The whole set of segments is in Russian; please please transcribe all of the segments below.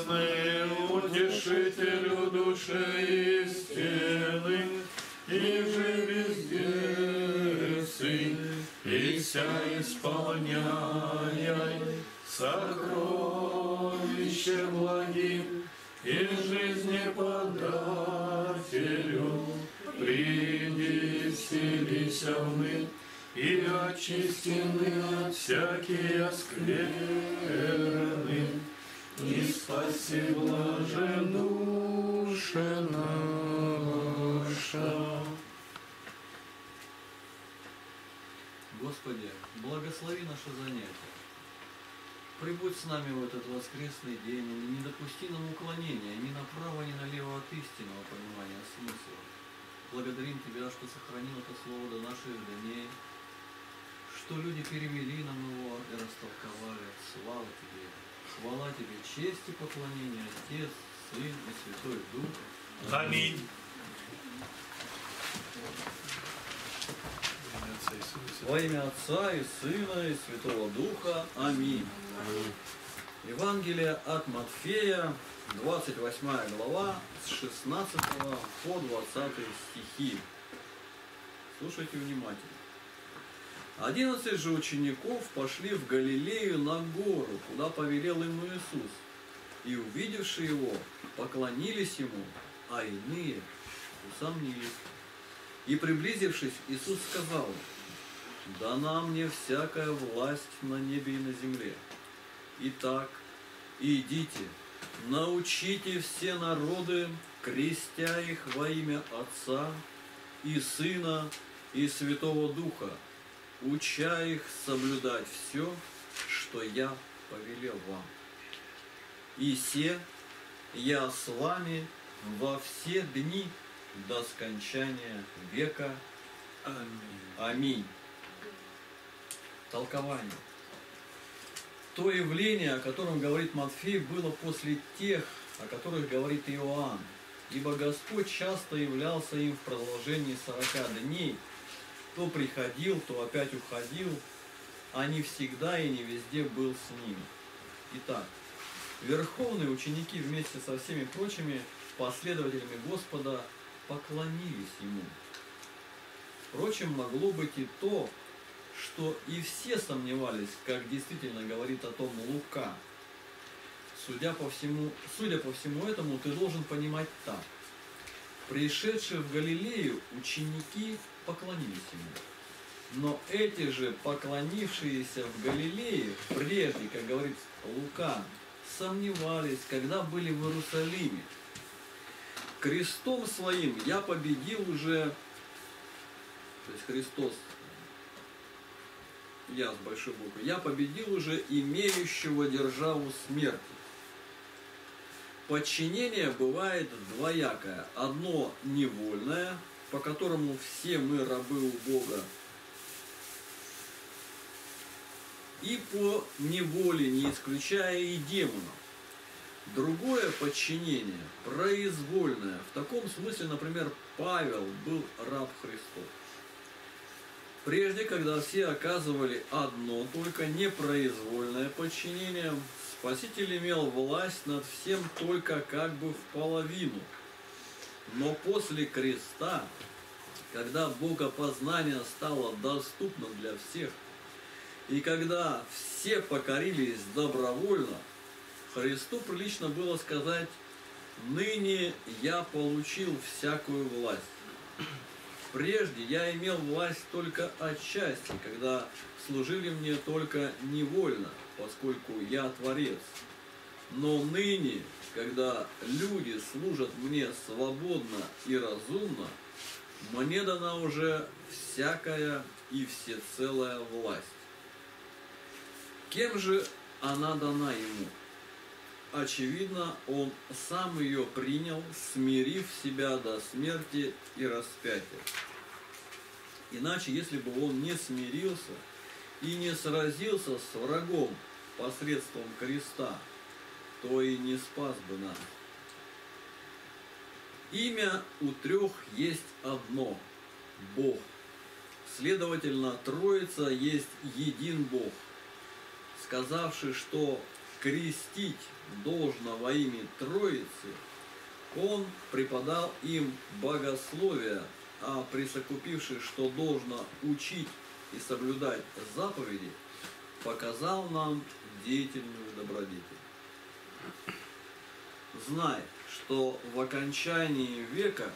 небесный, утешителю души истины, и же везде сын, и вся исполняй сокровище благим, и жизни подателю, приди, вселися вны, и очистены от всякие скверны, и спаси блажен душа наша. Господи, благослови наше занятие. Прибудь с нами в этот воскресный день, и не допусти нам уклонения ни направо, ни налево от истинного понимания смысла. Благодарим Тебя, что сохранил это слово до наших дней, что люди перевели нам его и растолковали. Слава Тебе! Хвала Тебе, честь и поклонение, Отец, Сын и Святой Дух. Аминь. Во имя Отца и Сына и Святого Духа. Аминь. Евангелие от Матфея, 28 глава, с 16 по 20 стихи. Слушайте внимательно. 11 же учеников пошли в Галилею на гору, куда повелел им Иисус, и, увидевши его, поклонились ему, а иные усомнились. И, приблизившись, Иисус сказал им: «Дана мне всякая власть на небе и на земле. Итак, идите, научите все народы, крестя их во имя Отца и Сына и Святого Духа, уча их соблюдать все, что я повелел вам. И се я с вами во все дни до скончания века. Аминь». Аминь. Толкование. То явление, о котором говорит Матфей, было после тех, о которых говорит Иоанн, ибо Господь часто являлся им в продолжении 40 дней, то приходил, то опять уходил, а не всегда и не везде был с ними. Итак, верховные ученики вместе со всеми прочими последователями Господа поклонились Ему. Впрочем, могло быть и то, что и все сомневались, как действительно говорит о том Лука. Судя по всему этому, ты должен понимать так. Пришедшие в Галилею ученики поклонились Ему. Но эти же поклонившиеся в Галилее, прежде, как говорит Лука, сомневались, когда были в Иерусалиме. Крестом своим я победил уже, то есть Христос, я с большой буквы, я победил уже имеющего державу смерти. Подчинение бывает двоякое. Одно невольное, по которому все мы рабы у Бога, и по неволе, не исключая и демонов. Другое подчинение произвольное. В таком смысле, например, Павел был раб Христов. Прежде, когда все оказывали одно, только непроизвольное подчинение, Спаситель имел власть над всем только как бы в половину. Но после креста, когда богопознание стало доступно для всех, и когда все покорились добровольно, Христу прилично было сказать: «Ныне я получил всякую власть». Прежде я имел власть только отчасти, когда служили мне только невольно, поскольку я Творец. Но ныне, когда люди служат мне свободно и разумно, мне дана уже всякая и всецелая власть. Кем же она дана ему? Очевидно, он сам ее принял, смирив себя до смерти и распятия. Иначе, если бы он не смирился и не сразился с врагом посредством креста, то и не спас бы нас. Имя у трех есть одно – Бог. Следовательно, Троица есть един Бог, сказавший, что крестить должно во имя Троицы, он преподал им богословие, а присовокупивши, что должно учить и соблюдать заповеди, показал нам деятельную добродетель. Знай, что в окончании века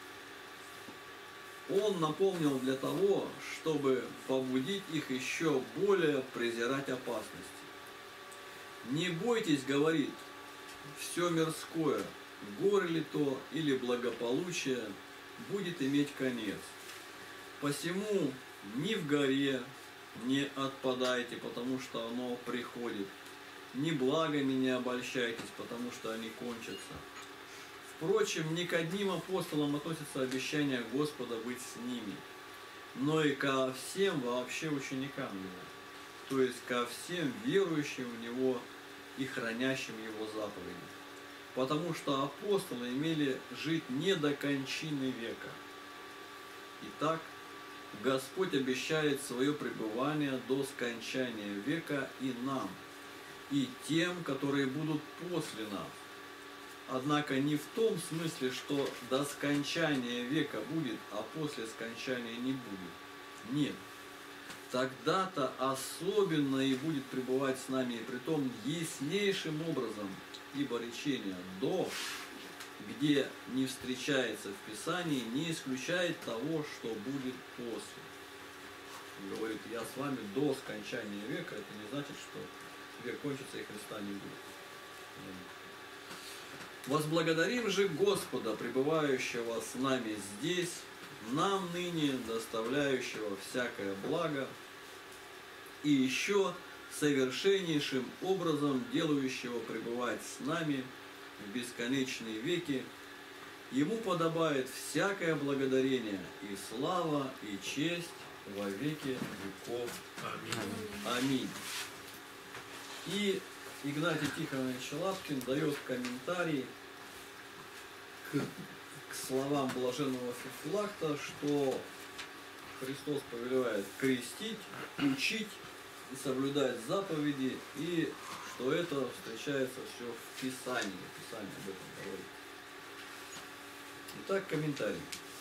он напомнил для того, чтобы побудить их еще более презирать опасности. Не бойтесь, говорит, все мирское, горе ли то или благополучие, будет иметь конец. Посему ни в горе не отпадайте, потому что оно приходит, ни благами не обольщайтесь, потому что они кончатся. Впрочем, не к одним апостолам относится обещание Господа быть с ними, но и ко всем вообще ученикам Его, то есть ко всем верующим в Него и хранящим Его заповеди. Потому что апостолы имели жить не до кончины века. Итак, Господь обещает свое пребывание до скончания века и нам, и тем, которые будут после нас. Однако не в том смысле, что до скончания века будет, а после скончания не будет. Нет. Тогда-то особенно и будет пребывать с нами, и притом яснейшим образом, ибо речение «до», где не встречается в Писании, не исключает того, что будет после. Он говорит, я с вами до скончания века, это не значит, что век кончится и Христа не будет. Возблагодарим же Господа, пребывающего с нами здесь, нам ныне доставляющего всякое благо, и еще совершеннейшим образом делающего пребывать с нами в бесконечные веки. Ему подобает всякое благодарение и слава, и честь во веки веков. Аминь. Аминь. И Игнатий Тихонович Лапкин дает комментарий к словам блаженного Феофилакта, что Христос повелевает крестить, учить и соблюдать заповеди, и что это встречается все в Писании. Писание об этом говорит. Итак, комментарий.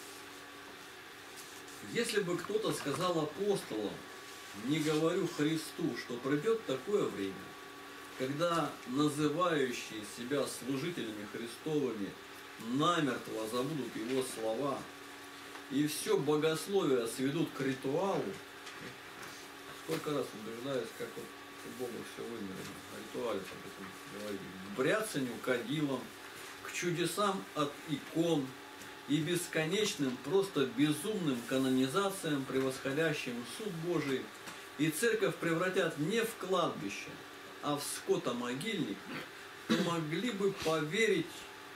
Если бы кто-то сказал апостолам, не говорю Христу, что придет такое время, когда называющие себя служителями Христовыми намертво забудут Его слова и все богословие сведут к ритуалу, сколько раз убеждаюсь, как вот у Бога все вымерено, о ритуале говорили, к бряцанию кадилом, к чудесам от икон и бесконечным, просто безумным канонизациям, превосходящим суд Божий, и церковь превратят не в кладбище, а в скотомогильник, то могли бы поверить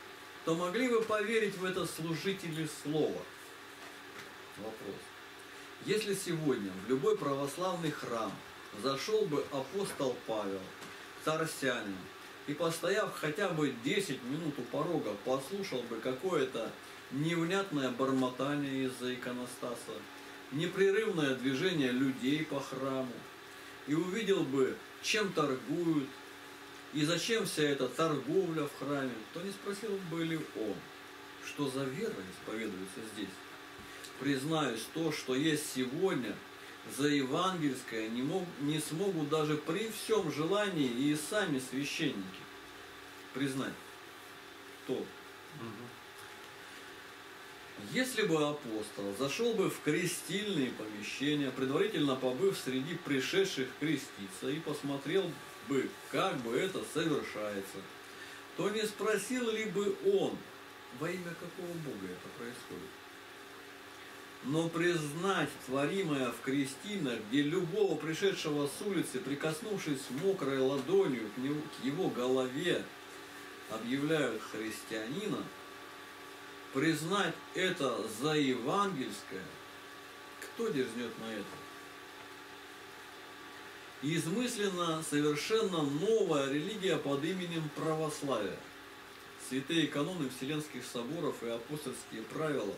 в это служители слова. Вопрос. Если сегодня в любой православный храм зашел бы апостол Павел, Тарсянин, и, постояв хотя бы 10 минут у порога, послушал бы какое-то невнятное бормотание из-за иконостаса, непрерывное движение людей по храму, и увидел бы, чем торгуют, и зачем вся эта торговля в храме, то не спросил бы ли он, что за вера исповедуется здесь. Признаюсь, то, что есть сегодня, за евангельское не смогут даже при всем желании и сами священники признать. То. Если бы апостол зашел бы в крестильные помещения, предварительно побыв среди пришедших креститься, и посмотрел бы, как бы это совершается, то не спросил ли бы он, во имя какого Бога это происходит? Но признать творимое в крестинах, где любого пришедшего с улицы, прикоснувшись мокрой ладонью к его голове, объявляют христианина, признать это за евангельское, кто дерзнет на это? Измыслена совершенно новая религия под именем православия. Святые каноны Вселенских соборов и апостольские правила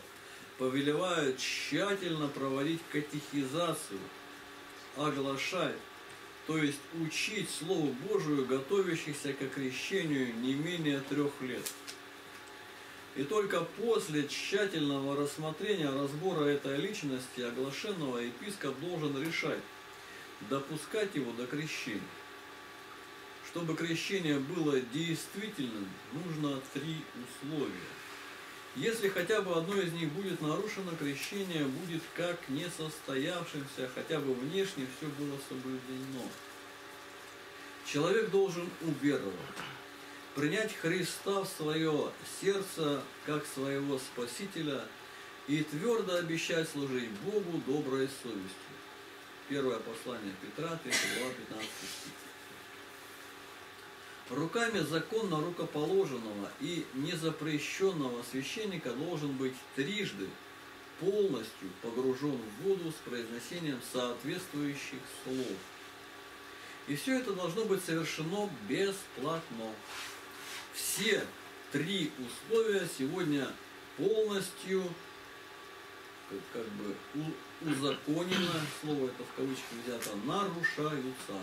повелевают тщательно проводить катехизацию, оглашать то есть учить Слову Божию готовящихся к крещению не менее 3 лет. И только после тщательного рассмотрения, разбора этой личности оглашенного епископ должен решать, допускать его до крещения. Чтобы крещение было действительным, нужно 3 условия. Если хотя бы одно из них будет нарушено, крещение будет как несостоявшимся, хотя бы внешне все было соблюдено. Человек должен уверовать, принять Христа в свое сердце как своего Спасителя и твердо обещать служить Богу доброй совестью. Первое послание Петра, 3 глава, 15 стих. Руками законно рукоположенного и незапрещенного священника должен быть трижды полностью погружен в воду с произнесением соответствующих слов. И все это должно быть совершено бесплатно. Все 3 условия сегодня полностью узаконено, слово это в кавычках взято, нарушаются.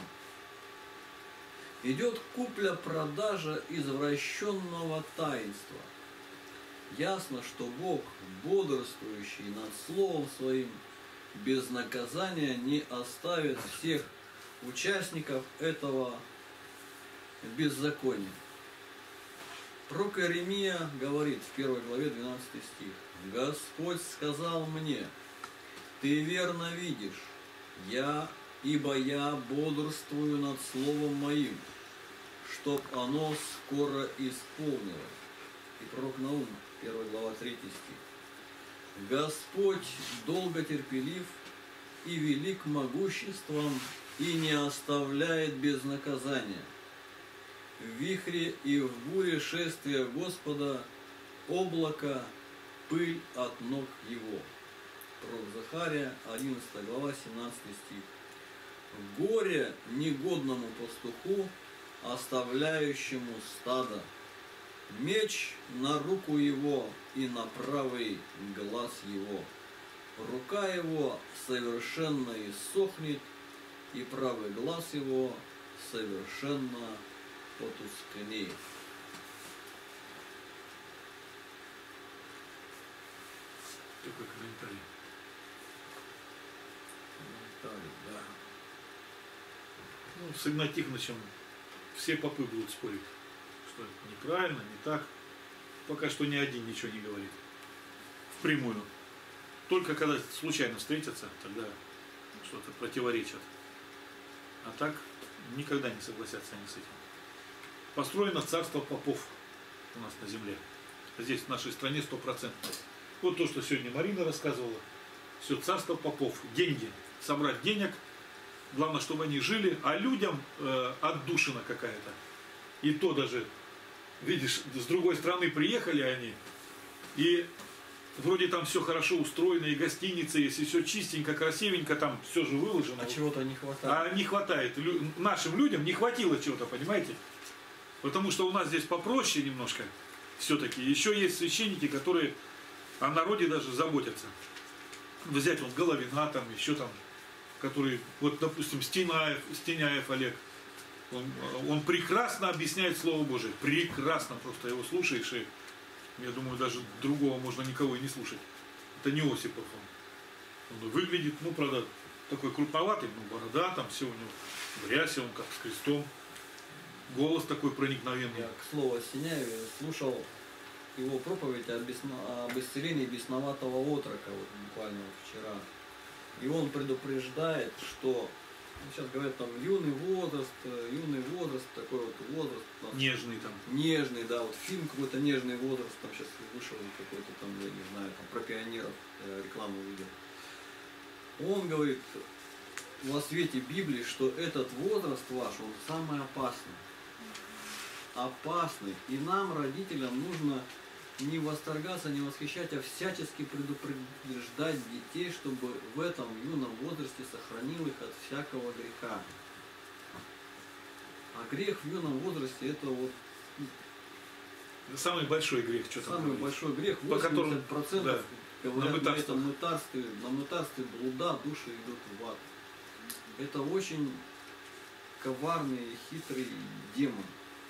Идет купля-продажа извращенного таинства. Ясно, что Бог, бодрствующий над Словом Своим, без наказания не оставит всех участников этого беззакония. Пророк Иеремия говорит в 1 главе 12 стих: «Господь сказал мне, ты верно видишь, ибо я бодрствую над Словом Моим, чтоб оно скоро исполнилось». И пророк Наум, 1 глава 3 стих. «Господь долготерпелив и велик могуществом, и не оставляет без наказания. В вихре и в буре шествия Господа, облако, пыль от ног Его». Пророк Захария, 11 глава, 17 стих. «Горе негодному пастуху, оставляющему стадо, меч на руку его и на правый глаз его. Рука его совершенно иссохнет, и правый глаз его совершенно потускнеет». Такой комментарий. Да. Ну, с Игнатием Тихоновичем все попы будут спорить, что это неправильно, не так. Пока что ни один ничего не говорит. Впрямую. Только когда случайно встретятся, тогда что-то противоречат. А так никогда не согласятся они с этим. Построено царство попов у нас на земле. Здесь, в нашей стране, 100%. Вот то, что сегодня Марина рассказывала. Все царство попов. Деньги. Собрать денег. Главное, чтобы они жили. А людям отдушина какая-то. И то даже, видишь, с другой стороны приехали они. И вроде там все хорошо устроено. И гостиница есть. И все чистенько, красивенько. Там все же выложено. А чего-то не хватает. А не хватает. Нашим людям не хватило чего-то, понимаете? Потому что у нас здесь попроще немножко. Все-таки. Еще есть священники, которые о народе даже заботятся. Взять вот Головина, там, еще там, который, вот, допустим, Стеняев Олег, он прекрасно объясняет Слово Божие. Прекрасно, просто его слушаешь, и я думаю, даже другого можно никого и не слушать. Это не Осипов он выглядит, ну, правда, такой крупноватый, ну, борода, там все у него в рясе, он как с крестом. Голос такой проникновенный. Я, к слову, о Стеняеве слушал его проповедь об исцелении бесноватого отрока, вот буквально вот вчера. И он предупреждает, что, сейчас говорят, там юный возраст, такой вот возраст. Нежный там. Нежный, да, вот фильм какой-то «Нежный возраст», там сейчас вышел какой-то там, я не знаю, там про пионеров, рекламу видел. Он говорит во свете Библии, что этот возраст ваш, он самый опасный. Опасный. И нам, родителям, нужно не восторгаться, не восхищать, а всячески предупреждать детей, чтобы в этом юном возрасте сохранил их от всякого греха. А грех в юном возрасте — это вот самый большой грех, что там. Самый большой грех, 80% по которому, да, говорят, на этом мытарстве блуда души идут в ад. Это очень коварный и хитрый демон.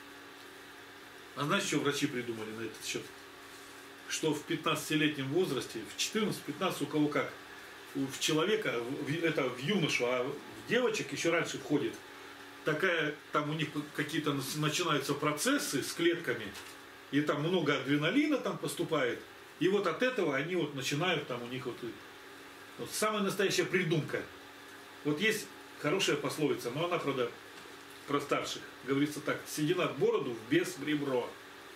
А знаешь, что врачи придумали на этот счет? Что в 15-летнем возрасте, в 14-15, у кого как, в человека, это в юношу, а в девочек еще раньше входит такая, там у них какие-то начинаются процессы с клетками, и там много адреналина там поступает, и вот от этого они вот начинают, там у них вот самая настоящая придумка. Вот есть хорошая пословица, но она, правда, про старших. Говорится так: седина в бороду, в бес в ребро.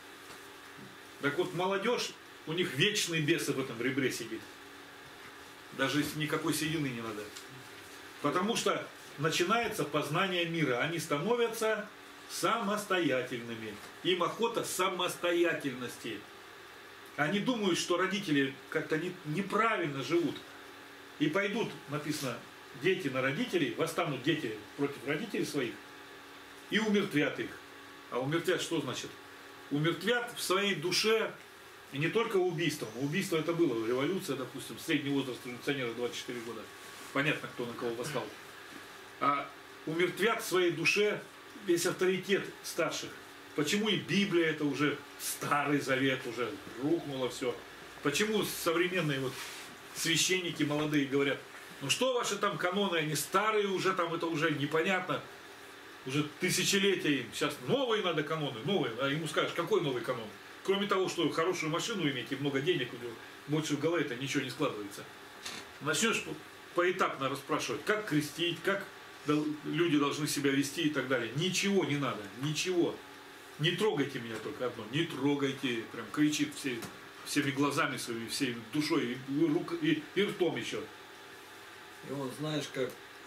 Так вот, молодежь, у них вечный бес в этом ребре сидит. Даже если никакой седины не надо. Потому что начинается познание мира. Они становятся самостоятельными. Им охота самостоятельности. Они думают, что родители как-то неправильно живут. И пойдут, написано, дети на родителей, восстанут дети против родителей своих и умертвят их. А умертвят что значит? Умертвят в своей душе, и не только убийством. Убийство это было, революция, допустим, средний возраст революционера 24 года. Понятно, кто на кого восстал. А умертвят в своей душе весь авторитет старших. Почему и Библия, это уже Старый Завет, уже рухнуло все. Почему современные вот священники молодые говорят: ну что ваши там каноны, они старые уже, там это уже непонятно. Уже тысячелетия им. Сейчас новые надо каноны, новые. А ему скажешь, какой новый канон? Кроме того, что хорошую машину иметь и много денег, у него больше в голове-то ничего не складывается. Начнешь поэтапно расспрашивать, как крестить, как люди должны себя вести и так далее. Ничего не надо, ничего. Не трогайте меня, только одно. Не трогайте. Прям кричит всеми глазами своими, всей душой и ртом еще. И вот знаешь, как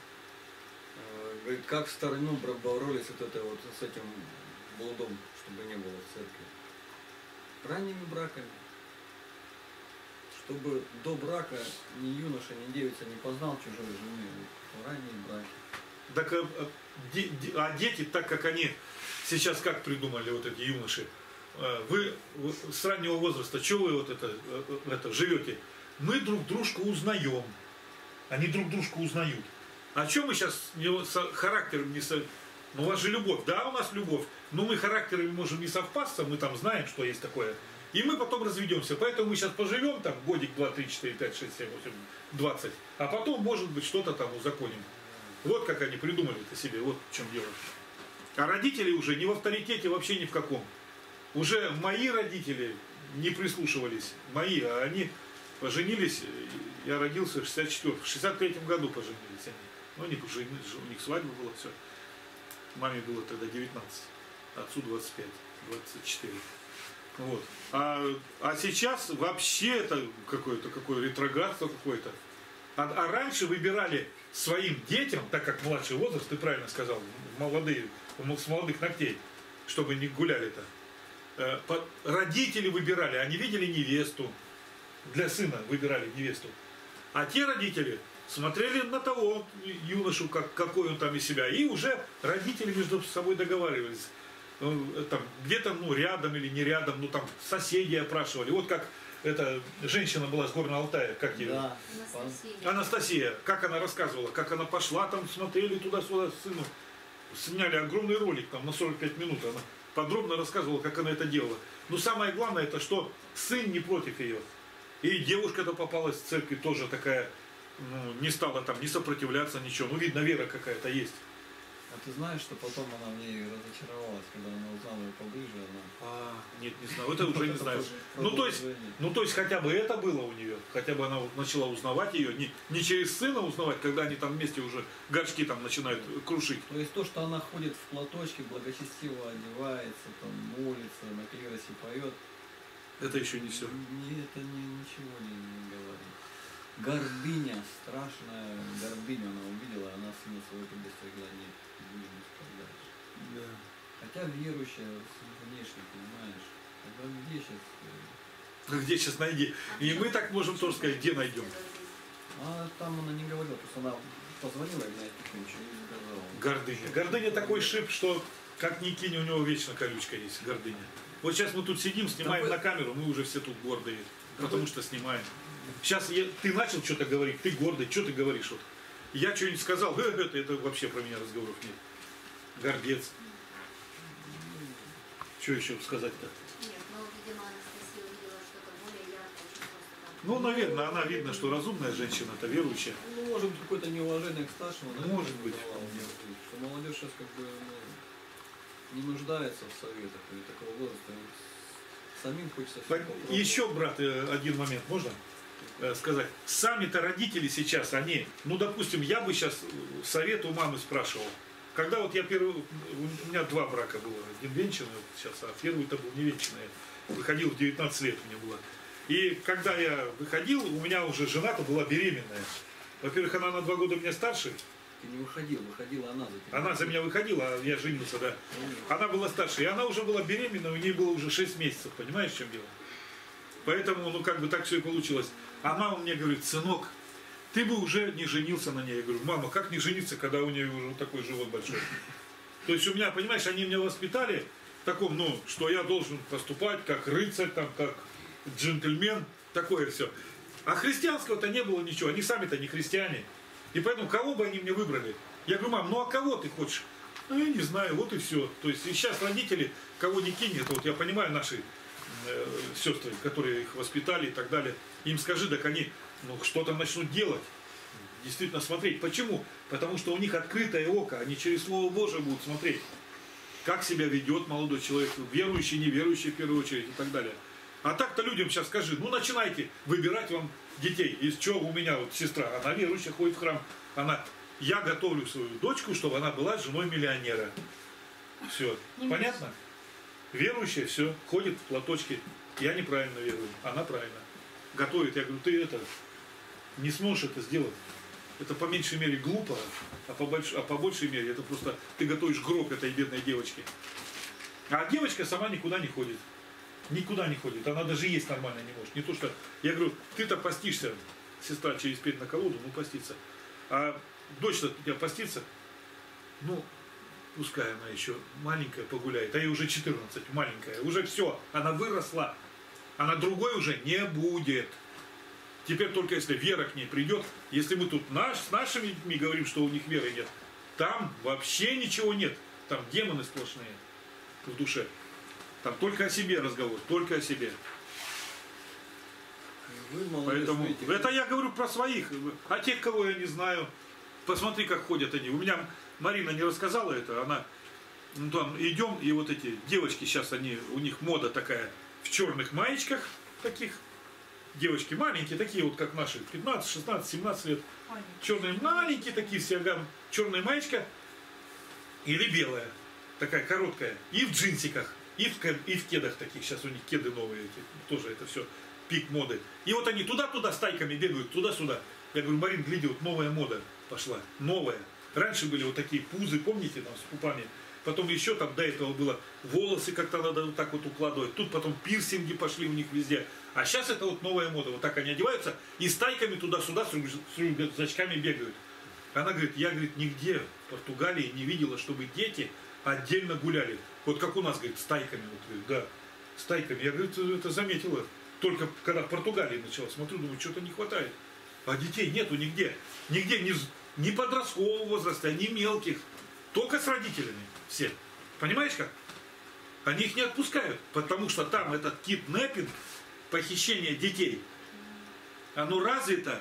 говорит, как в старину боролись вот это вот с этим блудом, чтобы не было в церкви. Ранними браками. Чтобы до брака ни юноша, ни девица не познал чужой жены. Ранние браки. Так, а дети, так как они сейчас как придумали вот эти юноши, вы с раннего возраста, что вы вот это живете? Мы друг дружку узнаем. Они друг дружку узнают. А что мы сейчас характером не совпадаем? Ну, у вас же любовь. Да, у нас любовь. Но мы характерами можем не совпасться, мы там знаем, что есть такое. И мы потом разведемся. Поэтому мы сейчас поживем там годик, 2, 3, 4, 5, 6, 7, 8, 20. А потом, может быть, что-то там узаконим. Вот как они придумали это себе. Вот в чем дело. А родители уже не в авторитете вообще ни в каком. Уже мои родители не прислушивались. Мои, а они поженились. Я родился в 64-м. В 63-м году поженились они. Ну, они поженились, у них свадьба была, все. Маме было тогда 19, отцу 25, 24. Вот. А сейчас вообще это какое ретроградство какое-то. А раньше выбирали своим детям, так как младший возраст, ты правильно сказал, с молодых ногтей, чтобы не гуляли-то. Родители выбирали, они видели невесту, для сына выбирали невесту. А те родители смотрели на того юношу, какой он там из себя, и уже родители между собой договаривались. Там, где-то рядом или не рядом, там соседи опрашивали. Вот как эта женщина была с Горного Алтая, как ее? Да. Анастасия. Как она рассказывала, как она пошла, там смотрели туда-сюда с сыном. Сняли огромный ролик там на 45 минут. Она подробно рассказывала, как она это делала. Но самое главное, это что сын не против ее. И девушка-то попалась в церкви тоже такая, не стала там не сопротивляться, ничего. Видно, вера какая-то есть. А ты знаешь, что потом она в ней разочаровалась, когда она узнала ее поближе, она... Нет, не знаю, это уже не знаю. То есть хотя бы это было у нее, хотя бы она начала узнавать ее, не через сына узнавать, когда они там вместе уже горшки там начинают крушить. То есть то, что она ходит в платочке, благочестиво одевается, там молится, на клиросе поет. Это еще не все. Это ничего не говорит. Гордыня, страшная гордыня она увидела, она сына своего предостерегла, нет, не будем исправлять. Да. Хотя верующая внешне, понимаешь, где сейчас найди? И мы так можем тоже сказать, где найдем. А там она не говорила, просто она позвонила, Игнатий ничего не сказала. Гордыня. Гордыня такой шип, что как ни кинь, у него вечно колючка есть, гордыня. Вот сейчас мы тут сидим, снимаем на камеру, мы уже все тут гордые, потому что снимаем. Сейчас ты начал что-то говорить, ты гордый, что ты говоришь? Вот. Я что-нибудь сказал, это вообще про меня разговоров нет. гордец. Что еще сказать-то? Нет, ну, видимо, Анастасия увидела что-то более яркое, чем просто там. Ну, наверное, она видно, что разумная женщина, это верующая. Ну, может быть, какое-то неуважение к старшему, да? Может быть. Что молодежь сейчас как бы не нуждается в советах и такого возраста. Самим хочется всё попробовать. Еще, брат, один момент можно сказать? Сами-то родители сейчас, они, ну, допустим, я бы сейчас совет у мамы спрашивал. Когда вот я у меня 2 брака было, один венчанный сейчас, а первый-то был невенчанный. Выходил в 19 лет у меня было. И когда я выходил, у меня уже жена-то была беременная. Во-первых, она на 2 года меня старше. Ты не выходил, выходила она за тебя. Она за меня выходила, а я женился, да. Она была старше, и она уже была беременна, у нее было уже 6 месяцев, понимаешь, в чем дело? Поэтому, ну, как бы так все и получилось. А мама мне говорит: сынок, ты бы уже не женился на ней. Я говорю: мама, как не жениться, когда у нее уже такой живот большой? То есть у меня, понимаешь, они меня воспитали в таком, ну, что я должен поступать как рыцарь, там, как джентльмен, такое все. А христианского-то не было ничего, они сами-то не христиане. И поэтому кого бы они мне выбрали? Я говорю: мам, ну а кого ты хочешь? Ну, я не знаю, вот и все. То есть и сейчас родители, кого не кинь, это вот я понимаю, наши сестры, которые их воспитали и так далее, им скажи, так они, ну, что-то начнут делать. Действительно смотреть. Почему? Потому что у них открытое око, они через Слово Божие будут смотреть, как себя ведет молодой человек, верующий, неверующий в первую очередь и так далее. А так-то людям сейчас скажи: ну, начинайте выбирать вам детей. Из чего у меня вот сестра, она верующая, ходит в храм, я готовлю свою дочку, чтобы она была женой миллионера. Все. Понятно? Верующая, все, ходит в платочке. Я неправильно верую, она правильно. Готовит. Я говорю: ты это не сможешь это сделать. Это по меньшей мере глупо, а по большей мере это просто ты готовишь гроб этой бедной девочки. А девочка сама никуда не ходит. Никуда не ходит. Она даже есть нормально не может. Не то что... Я говорю: ты-то постишься, сестра, через петь на колоду, ну, поститься. А дочь-то у тебя постится? Ну, пускай она еще маленькая погуляет. А ей уже 14, маленькая. Уже все, она выросла. Она другой уже не будет. Теперь только если вера к ней придет. Если мы тут с нашими людьми говорим, что у них веры нет, там вообще ничего нет. Там демоны сплошные в душе. Там только о себе разговор, только о себе. Поэтому это я говорю про своих. А тех, кого я не знаю, посмотри, как ходят они. У меня Марина не рассказала это, она, ну, там идем, и вот эти девочки сейчас, у них мода такая в черных маечках таких. Девочки маленькие, такие вот как наши, 15, 16, 17 лет. Черные маленькие такие все, черная маечка или белая, такая короткая, и в джинсиках. И в кедах таких, сейчас у них кеды новые, тоже это все пик моды. И вот они туда-туда стайками бегают, туда-сюда. Я говорю: Марин, гляди, вот новая мода пошла, новая. Раньше были вот такие пузы, помните, там, с пупами. Потом еще там до этого было волосы как-то надо вот так вот укладывать. Тут потом пирсинги пошли у них везде. А сейчас это вот новая мода. Вот так они одеваются и стайками туда-сюда с рюкзачками бегают. Она говорит: я, говорит, нигде в Португалии не видела, чтобы дети отдельно гуляли. Вот как у нас, говорит, стайками. Вот, говорит, да, стайками. Я, говорит, это заметила. Только когда в Португалии начала, смотрю, думаю, что-то не хватает. А детей нету нигде. Нигде ни подросткового возраста, ни мелких. Только с родителями все. Понимаешь как? Они их не отпускают. Потому что там этот киднеппинг, похищение детей, оно развито.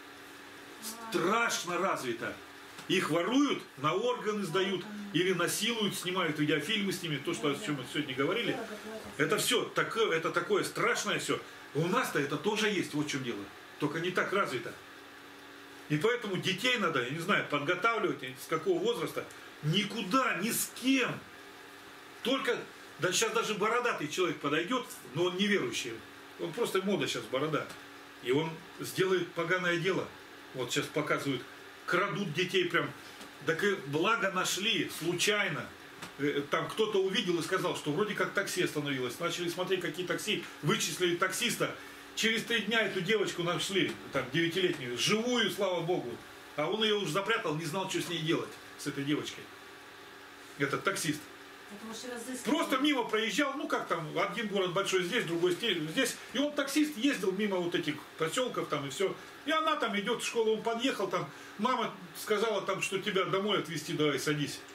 Страшно развито. Их воруют, на органы сдают, или насилуют, снимают видеофильмы с ними, то, что, о чем мы сегодня говорили. Это все, это такое страшное все. У нас-то это тоже есть, вот в чем дело. Только не так развито. И поэтому детей надо, я не знаю, подготавливать, с какого возраста, никуда, ни с кем. Только, да сейчас даже бородатый человек подойдет, но он неверующий. Он просто мода сейчас борода. И он сделает поганое дело. Вот сейчас показывают, крадут детей прям. Так и благо нашли, случайно. Там кто-то увидел и сказал, что вроде как такси остановилось. Начали смотреть, какие такси, вычислили таксиста. Через 3 дня эту девочку нашли, там, 9-летнюю, живую, слава Богу. А он ее уже запрятал, не знал, что с ней делать, с этой девочкой. Этот таксист. Просто мимо проезжал, ну как там, один город большой здесь, другой здесь. И он, таксист, ездил мимо вот этих поселков там и все. И она там идет в школу, он подъехал там. Мама сказала там, что тебя домой отвезти, давай садись.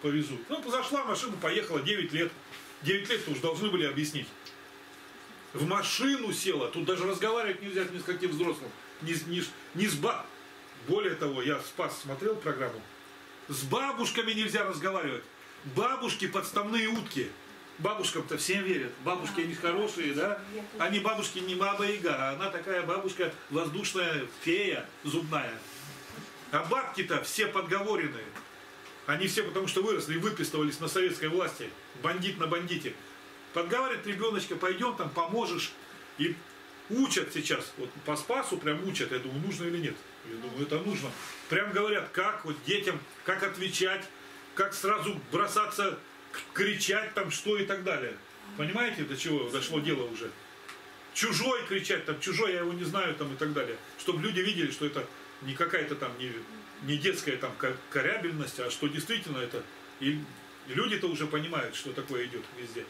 повезу. Ну, зашла в машину, поехала 9 лет. 9 лет-то уж должны были объяснить. В машину села, тут даже разговаривать нельзя ни с каким взрослым, ни с баб. Более того, я «Спас» смотрел программу. С бабушками нельзя разговаривать. Бабушки подставные утки. Бабушкам-то всем верят. Бабушки они хорошие, да? Они бабушки не баба Яга, а она такая бабушка воздушная фея зубная. А бабки-то все подговоренные. Они все потому что выросли и выписывались на советской власти. Бандит на бандите. Подговаривает ребеночка, пойдем там, поможешь. И учат сейчас. Вот по Спасу прям учат. Я думаю, нужно или нет. Я думаю, это нужно. Прям говорят, как вот детям, как отвечать, как сразу бросаться, кричать там, что и так далее. Понимаете, до чего дошло дело уже? Чужой кричать, там, чужой, я его не знаю, там, и так далее. Чтобы люди видели, что это не какая-то там, не детская там корябельность, а что действительно это. И люди-то уже понимают, что такое идет везде.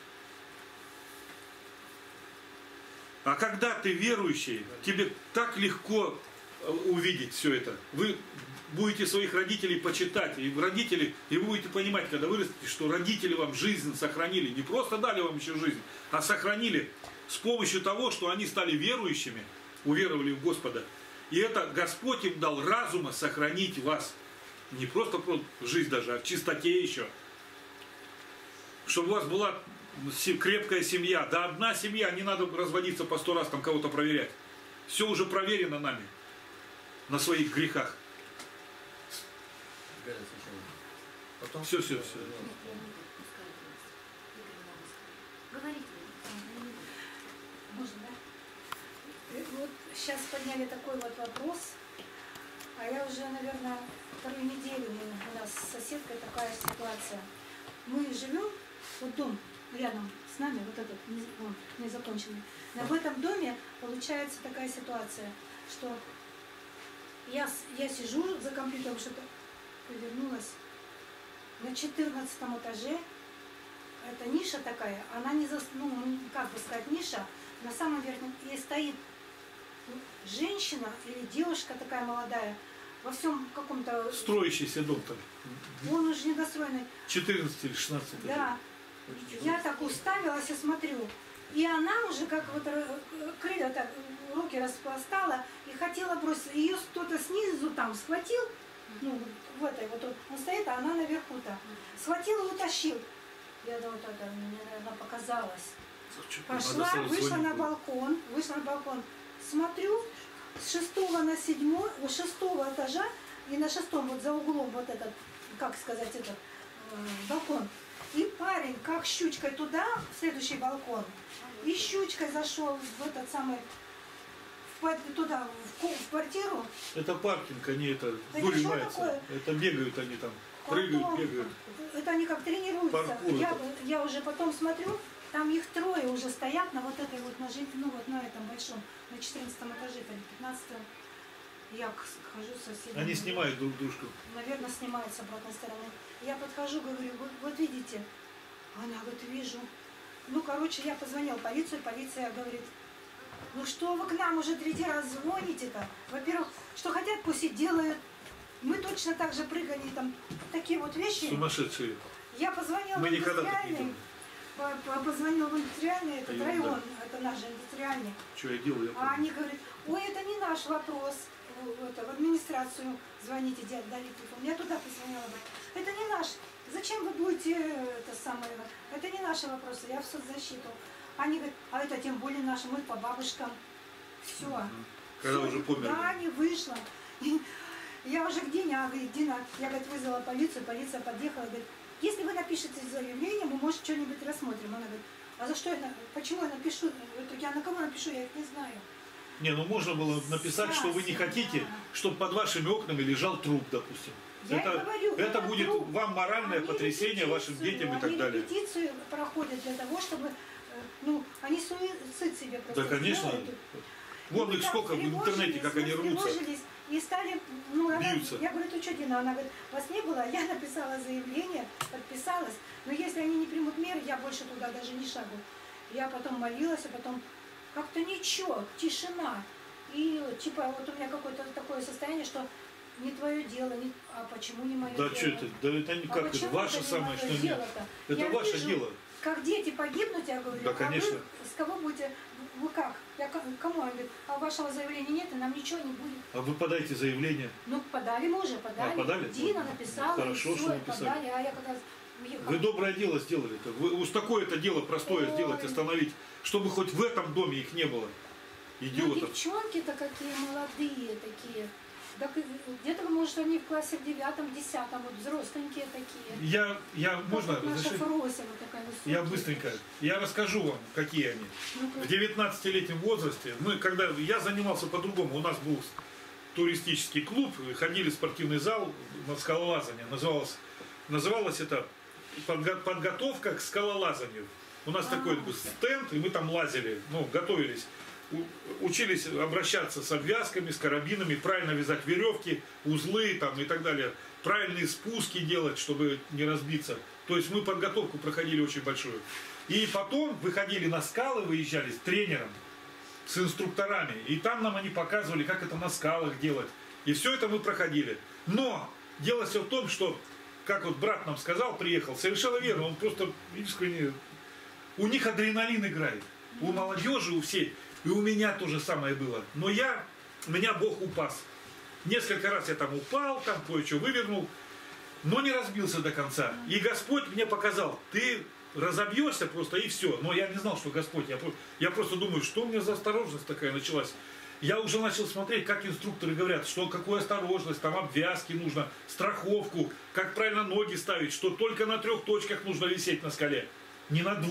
А когда ты верующий, тебе так легко увидеть все это. Вы будете своих родителей почитать, и родители, и вы будете понимать, когда вырастете, что родители вам жизнь сохранили. Не просто дали вам еще жизнь, а сохранили с помощью того, что они стали верующими, уверовали в Господа. И это Господь им дал разума сохранить вас. Не просто жизнь даже, а в чистоте еще. Чтобы у вас была крепкая семья. Да одна семья, не надо разводиться по 100 раз, там кого-то проверять. Все уже проверено нами. На своих грехах. Потом Все. Говорите. Можно, да? Вот сейчас подняли такой вот вопрос, а я уже, наверное, вторую неделю у нас с соседкой такая ситуация. Мы живем, вот дом рядом с нами, вот этот незаконченный. Но в этом доме получается такая ситуация, что я сижу за компьютером, что-то повернулась. На 14 этаже, это ниша такая, она не как бы сказать, ниша, на самом верхнем, и стоит женщина или девушка такая молодая, во всем каком-то... Строящийся дом там. Он уже недостроенный. 14 или 16. Да. Я так уставилась и смотрю. И она уже как вот крылья так, руки распластала и хотела бросить. Ее кто-то снизу там схватил, ну, в этой вот, он стоит, а она наверху-то. Схватил и утащил. Я думаю, это мне, наверное, показалось. Пошла, вышла на балкон, смотрю, с 6 на 7, с 6 этажа, и на 6 вот за углом вот этот, как сказать, этот балкон. И парень, как щучкой туда, в следующий балкон, и щучкой зашел в этот самый, туда, в квартиру. Это паркинг, они это Да выжимаются. Это бегают они там, прыгают, бегают. Это они как тренируются. Паркур Я уже потом смотрю, там их трое уже стоят на вот этой вот, ну вот на этом большом, на 14 этаже, там 15. Я хожу с соседями. Они снимают друг дружку. Наверное, снимают с обратной стороны. Я подхожу, говорю, вот видите. Она говорит, вижу. Ну, короче, я позвонила в полицию, полиция говорит, ну что вы к нам уже 3 раза звоните-то? Во-первых, что хотят, пусть и делают. Мы точно так же прыгали, там, такие вот вещи. Сумасшедшие. Я позвонила Мы в никогда так не индустриальный, делали. позвонила в индустриальный этот Ерунда. район, это наш индустриальный. Что я делал, я А помню. они говорят, ой, это не наш вопрос. В администрацию звоните, дали телефон. Я туда позвонила. Это не наш. Зачем вы будете это самое? Это не наши вопросы. Я в соцзащиту. Они говорят, а это тем более наши. Мы по бабушкам. Все. Когда уже померли. Да, не вышло. Я уже где не, говорит, Дина, я, говорит, вызвала полицию, полиция подъехала, говорит, если вы напишете заявление, мы, может, что-нибудь рассмотрим. Она говорит, а за что я, почему я напишу? Я на кого напишу, я их не знаю. Не, ну можно было написать, что вы не хотите, чтобы под вашими окнами лежал труп, допустим. Я и говорю, это будет труп. вам моральное Они потрясение вашим детям и так далее. Они репетицию проходят для того, чтобы, ну, они суицид себе просто Да, конечно. сделают. Вон И их так сколько в интернете, как они рвутся. встревожились и стали, ну, она, Бьются. я говорю, ты что, Дина? Она говорит, вас не было, я написала заявление, подписалась, но если они не примут меры, я больше туда даже не шагу. Я потом молилась, а потом как-то ничего, тишина. И типа вот у меня какое-то такое состояние, что не твое дело, а почему не мое Да дело? что это? Да это не как, это почему ваше это не самое, мое что нет. дело-то? Это Я ваше вижу, дело. Как дети погибнут, я говорю, Да, конечно. а вы с кого будете, вы как? Кому? Он говорит, а вашего заявления нет, и нам ничего не будет. А вы подайте заявление. Ну, подали мы уже, подали. подали? Дина написала, Хорошо, и что все, написали. подали, а я как раз уехала. Вы доброе дело сделали-то. Вы уж такое-то дело простое Ой. сделать, остановить, чтобы хоть в этом доме их не было. Ну, Идиотов. девчонки-то какие молодые такие. Так где-то, может, они в классе в 9-10, вот взросленькие такие. Я можно Как вот наша разрешить? Фрося, вот такая высокая. Я быстренько. Я расскажу вам, какие они. Ну-ка. В 19-летнем возрасте, я занимался по-другому. У нас был туристический клуб, ходили в спортивный зал на скалолазание. Называлось это подготовка к скалолазанию. У нас такой был стенд, и мы там лазили, готовились. Учились обращаться с обвязками, с карабинами, правильно вязать веревки, узлы там, и так далее. Правильные спуски делать, чтобы не разбиться. То есть мы подготовку проходили очень большую. И потом выходили на скалы, выезжали с тренером, с инструкторами. И там нам они показывали, как это на скалах делать. И все это мы проходили. Но дело все в том, что, как вот брат нам сказал, приехал, совершенно верно, он просто искренне... У них адреналин играет. У молодежи, у всей. И у меня то же самое было. Но меня Бог упас. Несколько раз я там упал, там кое-что вывернул, но не разбился до конца. И Господь мне показал, ты разобьешься просто и все. Но я не знал, что Господь. Я просто думаю, что у меня за осторожность такая началась. Я уже начал смотреть, как инструкторы говорят, что какую осторожность, там обвязки нужно, страховку, как правильно ноги ставить, что только на 3 точках нужно висеть на скале. Не на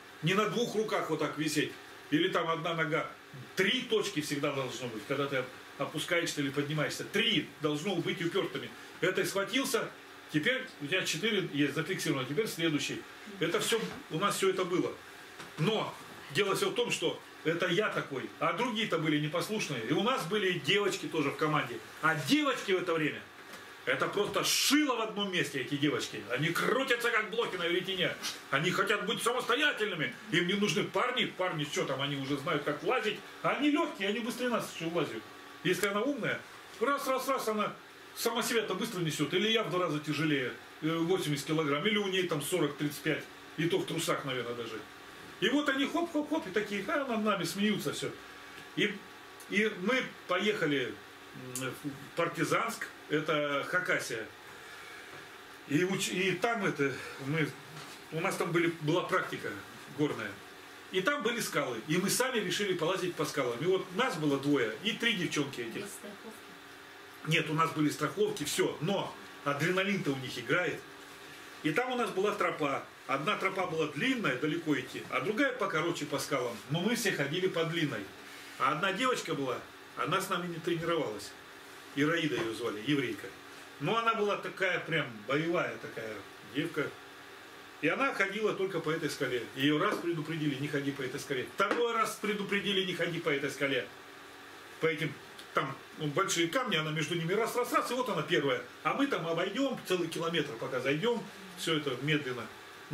2 руках вот так висеть. Или там 1 нога. 3 точки всегда должно быть, когда ты опускаешься или поднимаешься. 3 должно быть упертыми. Это схватился, теперь у тебя 4 есть зафиксировано, теперь следующий. Это все, у нас все это было. Но дело все в том, что это я такой, а другие-то были непослушные. И у нас были девочки тоже в команде. А девочки в это время, это просто шило в одном месте, эти девочки. Они крутятся, как блоки на веретене. Они хотят быть самостоятельными. Им не нужны парни. Парни, что там, они уже знают, как лазить. А они легкие, они быстрее нас еще лазят. Если она умная, раз, она сама себя-то быстро несет. Или я в 2 раза тяжелее, 80 килограмм. Или у ней там 40-35. И то в трусах, наверное, даже. И вот они хоп-хоп-хоп, и такие, над нами смеются все. И мы поехали в Партизанск. Это Хакасия. И там у нас там была практика горная. И там были скалы. И мы сами решили полазить по скалам. И вот нас было 2 и 3 девчонки этих. Без страховки. Нет, у нас были страховки, все. Но адреналин-то у них играет. И там у нас была тропа. Одна тропа была длинная, далеко идти, а другая покороче по скалам. Но мы все ходили по длинной. А одна девочка была, она с нами не тренировалась. Ираида ее звали, еврейка. Но она была такая прям боевая такая девка. И она ходила только по этой скале. Ее раз предупредили, не ходи по этой скале. 2-й раз предупредили, не ходи по этой скале. По этим там большие камни, она между ними раз, и вот она первая. А мы там обойдем целый километр, пока зайдем. Все это медленно.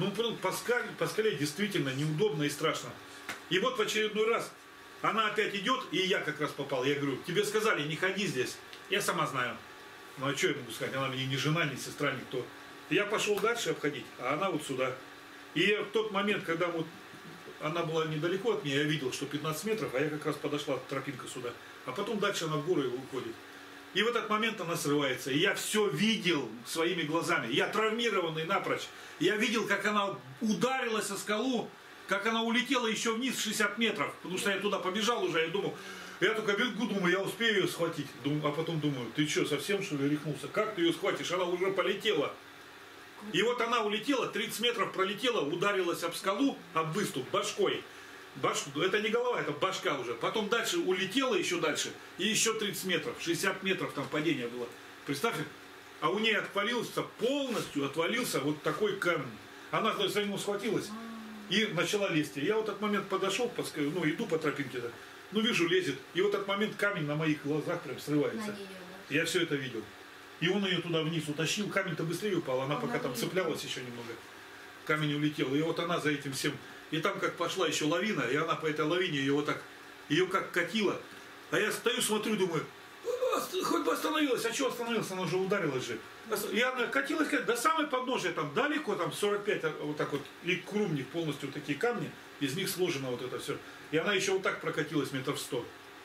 По скале действительно неудобно и страшно. И вот в очередной раз она опять идет, и я как раз попал. Я говорю, тебе сказали, не ходи здесь. Я сама знаю. Ну а что я могу сказать? Она мне ни жена, ни сестра, никто. Я пошел дальше обходить, а она вот сюда. И в тот момент, когда вот она была недалеко от меня, я видел, что 15 метров, а я как раз подошла, тропинка сюда. А потом дальше она в горы уходит. И в этот момент она срывается. И я все видел своими глазами. Я травмированный напрочь. Я видел, как она ударилась о скалу, как она улетела еще вниз 60 метров. Потому что я туда побежал уже, я только бегу, думаю, я успею ее схватить. А потом думаю, ты что, совсем что ли рехнулся? Как ты ее схватишь? Она уже полетела. И вот она улетела, 30 метров пролетела, ударилась об скалу, об выступ, башкой. Это не голова, это башка уже. Потом дальше улетела еще дальше. И еще 30 метров, 60 метров там падение было. Представьте, а у нее полностью отвалился вот такой камень. Она за него схватилась и начала лезть. Я вот этот момент подошел, иду по тропинке, вижу, лезет. И вот этот момент камень на моих глазах прям срывается. Я все это видел. И он ее туда вниз утащил, камень-то быстрее упал, она пока там цеплялась еще немного. Камень улетел, и вот она за этим всем. И там как пошла еще лавина, и она по этой лавине ее как катила. А я стою, смотрю, думаю, Хоть бы остановилась, а что остановилась, она уже ударилась же. И она катилась до самой подножия, там далеко, там 45, вот так вот, и крумник полностью вот такие камни, из них сложено вот это все. И она еще вот так прокатилась метров 100.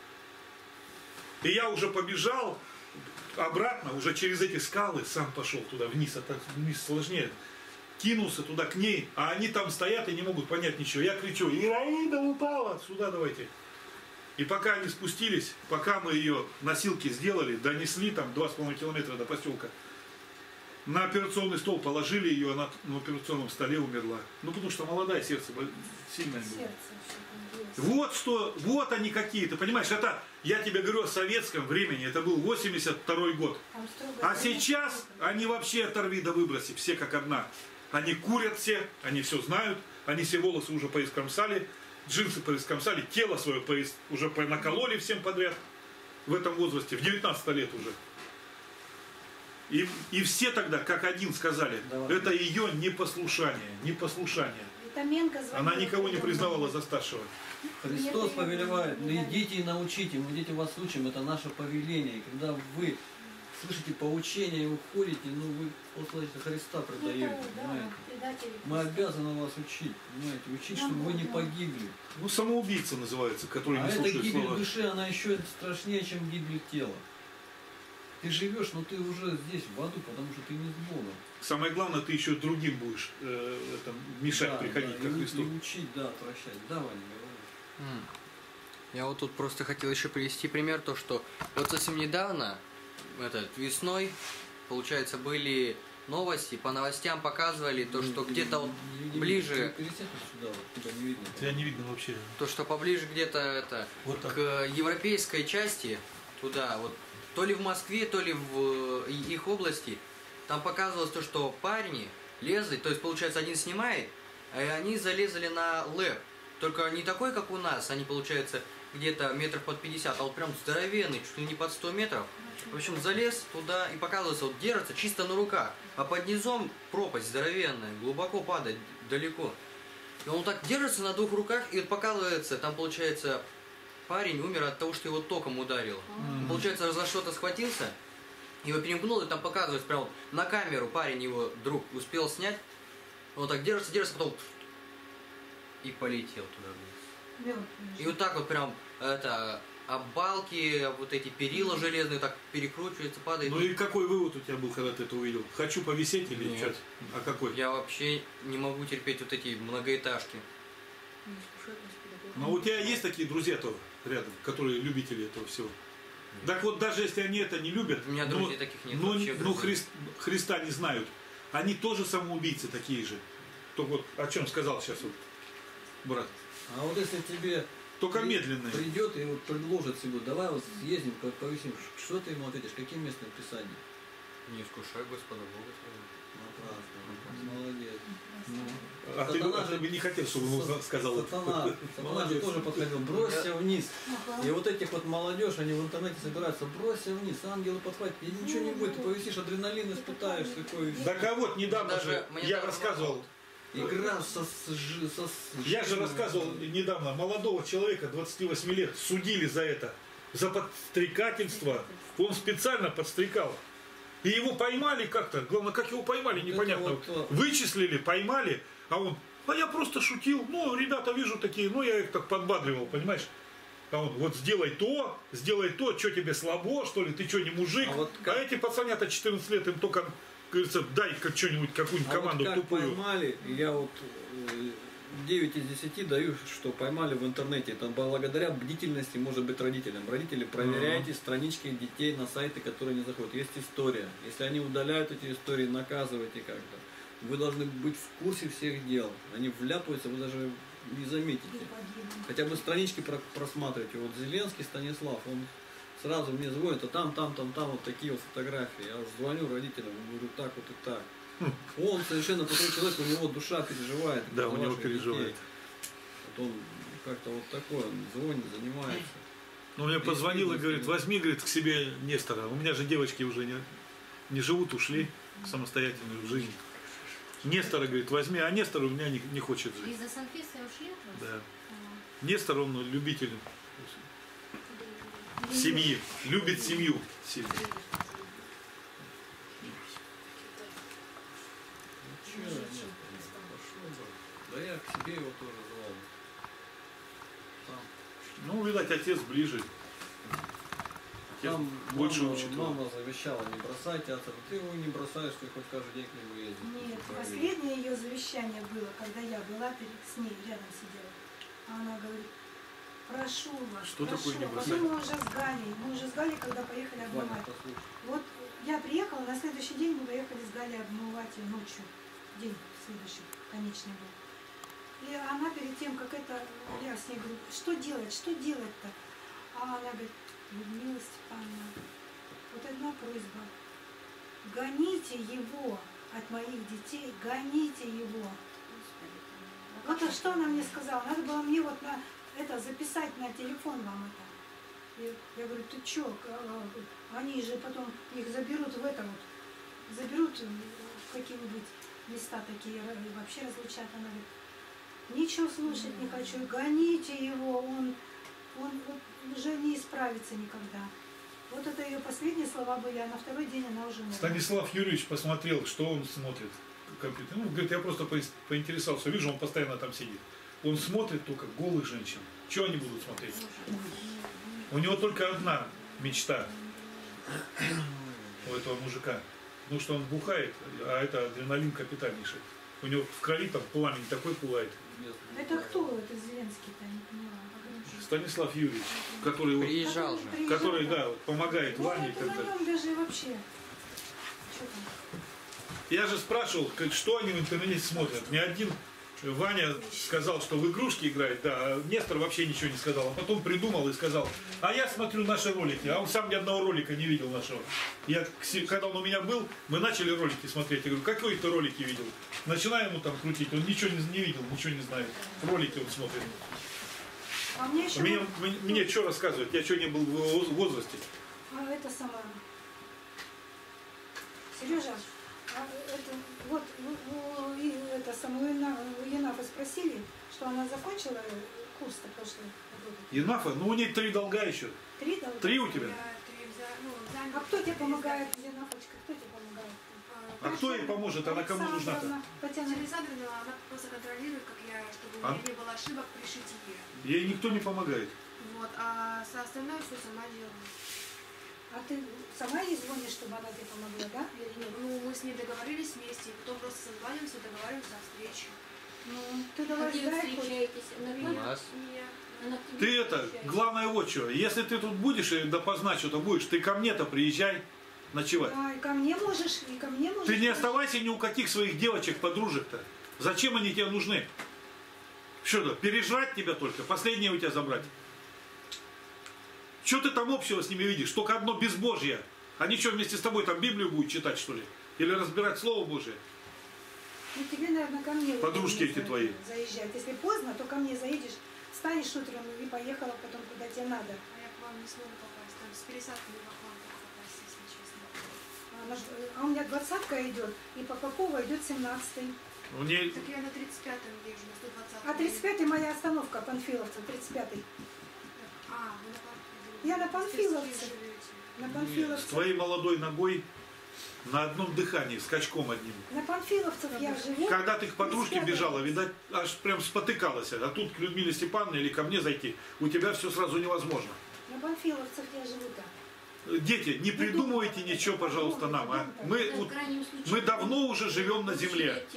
И я уже побежал обратно, уже через эти скалы, сам пошел туда вниз, а так вниз сложнее. Кинулся туда к ней, а они там стоят и не могут понять ничего. Я кричу: Ираида упала, сюда давайте. И пока они спустились, пока мы ее носилки сделали, донесли там 2,5 километра до поселка, на операционный стол положили ее, она на операционном столе умерла. Ну потому что молодая, сердце сильное было. Вот что, вот они какие, ты понимаешь, это, я тебе говорю о советском времени, это был 82-й год. А сейчас они вообще оторви да выброси, все как одна. Они курят все, они все знают, они все волосы уже поискромсали, джинсы поискромсали, тело свое уже накололи всем подряд в этом возрасте, в 19 лет уже. И все тогда, как один, сказали, это ее непослушание, непослушание. Она никого не признавала за старшего. Христос повелевает: ну идите и научите, мы идите вас учим, это наше повеление. И когда вы слышите поучение и уходите, ну вы после Христа предаете, понимаете? Мы обязаны вас учить, понимаете, учить, чтобы вы не погибли. Ну, самоубийца называется, который не слушает эта гибель слова. души, она еще страшнее, чем гибель тела. Ты живешь, но ты уже здесь, в аду, потому что ты не с Богом. Самое главное, ты еще другим будешь мешать приходить ко Христу. И учить, да, прощать. Да, Ваня, говори. Я вот тут просто хотел еще привести пример, то что вот совсем недавно, весной, получается, были новости, по новостям показывали то, что где-то вот ближе... Сюда, вот, тебя не видно. Тебя не видно вообще. То, что поближе где-то вот к европейской части, туда, вот, то ли в Москве, то ли в их области, там показывалось то, что парни лезли, то есть, получается, один снимает, а они залезли на ЛЭП. Только не такой, как у нас, они, получается, где-то метров под 50, а вот прям здоровенный, чуть ли не под 100 метров. В общем, залез туда и показывается, вот держится чисто на руках, а под низом пропасть здоровенная, глубоко падает, далеко. И он так держится на двух руках, и вот показывается, там, получается, парень умер от того, что его током ударило. Он, получается, за что-то схватился, его перемкнул, и там показывается, прям вот на камеру парень, его друг, успел снять. Он так держится, потом и полетел туда вниз. И вот так вот прям, балки, вот эти перила железные, так перекручиваются, падает. Ну и какой вывод у тебя был, когда ты это увидел? Хочу повисеть или Нет. что? А какой? Я вообще не могу терпеть вот эти многоэтажки. Но у тебя есть такие друзья-то рядом, которые любители этого всего? Так вот, даже если они это не любят, У меня друзей таких нет вообще, друзей. Христа не знают, они тоже самоубийцы такие же. То вот о чем сказал сейчас вот брат. А вот если тебе Только медленные. придет и вот предложит себе, давай вот съездим, повесим, что ты ему ответишь, каким местным писанием? Не искушай Господа Бога Напрасно. Молодец. А ты бы не хотел, чтобы он сказал это. Сатана же тоже подходил, бросься вниз. И вот этих вот молодежь, они в интернете собираются, бросься вниз, ангелы подхватят, и ничего не будет, ты повисишь, адреналин испытаешь, такой. Да кого-то недавно Даже же, мне я даже рассказывал, Игра я же рассказывал недавно, молодого человека, 28 лет, судили за это, за подстрекательство, он специально подстрекал. И его поймали как-то, главное, как его поймали, непонятно. вот, Вычислили, поймали, а он, я просто шутил, ребята вижу такие, я их так подбадривал, понимаешь? А он, вот сделай то, что тебе слабо, что ли, ты что, не мужик? А эти пацанята 14 лет, им только, говорится, дай что-нибудь, какую-нибудь команду как тупую. Поймали, я вот 9 из 10 даю, что поймали в интернете. Это благодаря бдительности, может быть, родителям. Родители, проверяйте странички детей на сайты, которые не заходят. Есть история. Если они удаляют эти истории, наказывайте как-то. Вы должны быть в курсе всех дел. Они вляпаются, вы даже не заметите. Хотя бы странички просматривайте. Вот Зеленский Станислав, он сразу мне звонит, а там вот такие вот фотографии. Я уже звоню родителям, говорю, так вот и так. Он совершенно такой человек, у него душа переживает. Да, у него переживает. Детей. Вот он как-то вот такой, он звонит, занимается. Мне позвонил и говорит, возьми, говорит, к себе Нестора. У меня же девочки уже не живут, ушли самостоятельно в жизнь. Нестора, говорит, возьми, а Нестор у меня не хочет жить. Из-за Санфеса ушли от вас? Да. Нестор, он любитель Семьи. Любит семью сильно. Чего нет? Пошел бы. Да я к себе его тоже звал. Там, Ну, видать, отец ближе. Отец там больше мама, учит его. мама завещала не бросать театр. Ты его не бросаешь, ты хоть каждый день к нему ездишь. Нет, последнее ее завещание было, когда я была с ней, рядом сидела. А она говорит, прошу вас, Что прошу. такое не бросать? Потом мы уже с Галей, когда поехали Ваня, обмывать. послушай. Вот я приехала, на следующий день мы поехали с Галей обмывать ее ночью. День следующий, конечный был. И она перед тем, как это, я с ней говорю, что делать-то? А она говорит, Людмила Степановна, вот одна просьба. Гоните его от моих детей, гоните его. Вот а что она мне сказала? Надо было мне вот на это записать на телефон вам это. И я говорю, ты чё? Они же потом их заберут в это вот, заберут в какие-нибудь места такие, и вообще разлучат. Она говорит, ничего слушать не хочу, гоните его, он уже не исправится никогда. Вот это ее последние слова были, а на второй день она уже умерла. Станислав Юрьевич посмотрел, что он смотрит в компьютер. Ну, говорит, я просто поинтересовался, вижу, он постоянно там сидит. Он смотрит только голых женщин. Чего они будут смотреть? У него только одна мечта у этого мужика. Потому что он бухает, а это адреналин капитальнейший. У него в крови там пламень такой пылает. Это кто? Это Зеленский-то, не поняла. Станислав Юрьевич, который, Приезжал же. который да, помогает Ну, Ване и это так на далее. нем даже вообще. Что там? Я же спрашивал, что они в интернете смотрят. Ни один Ваня сказал, что в игрушки играет, да, а Нестор вообще ничего не сказал. А потом придумал и сказал, а я смотрю наши ролики, а он сам ни одного ролика не видел нашего. Когда он у меня был, мы начали ролики смотреть. Я говорю, какие ты ролики видел? Начинаем ему там крутить, он ничего не видел, ничего не знает. Ролики он смотрит. А мне еще... Мне что рассказывать? Я что, не был в возрасте? А это сама. Сережа, а это, вот это самое у Янафа спросили, что она закончила курс-то прошлый года. Енафа? Ну у нее 3 долга еще. 3 долга? 3 у тебя? А кто тебе помогает, Янафочка, кто тебе помогает? А кто ей поможет? Она кому нужна-то? Татьяна Александровна, она просто контролирует, как я, чтобы у меня не было ошибок при шитье. Ей никто не помогает. Вот, а со остальное все сама делаю. А ты сама ей звонишь, чтобы она тебе помогла, да? Или нет? Ну, мы с ней договорились вместе, и потом просто созваниваемся, договариваемся о встрече. Ну, ты давай Где сдай хоть. встречаетесь? У нас. Нет. Ты это, главное вот что, если ты тут будешь и допоздна что-то будешь, ты ко мне-то приезжай ночевать. Да, и ко мне можешь, и ко мне можешь. Ты не оставайся ни у каких своих девочек, подружек-то. Зачем они тебе нужны? Что-то, пережрать тебя только, последнее у тебя забрать. Что ты там общего с ними видишь? Только одно безбожье. Они что, вместе с тобой там Библию будут читать, что ли? Или разбирать Слово Божие? Ну, тебе, наверное, ко мне. Подружки эти твои. Заезжать. Если поздно, то ко мне заедешь, встанешь утром и поехала потом, куда тебе надо. А я к вам не смогу попасть, там с пересадками в Атланту попасть, если честно. А у меня 20-ка идет, и по Попова идет 17-й. Мне... Так я на 35-м езжу, на 120-м. А 35-й моя остановка, Панфиловца, 35-й. А, вы на Панфиловце. Я на Панфиловце. живете. На С Панфиловце. твоей молодой ногой на одном дыхании, скачком одним. На Панфиловцах я живу. Когда ты к подружке 35-й. бежала, видать, аж прям спотыкалась. А тут к Людмиле Степановне или ко мне зайти, у тебя все сразу невозможно. На Панфиловцах я живу там. Дети, не придумывайте ничего, пожалуйста, нам. А? Мы давно уже живем на земле.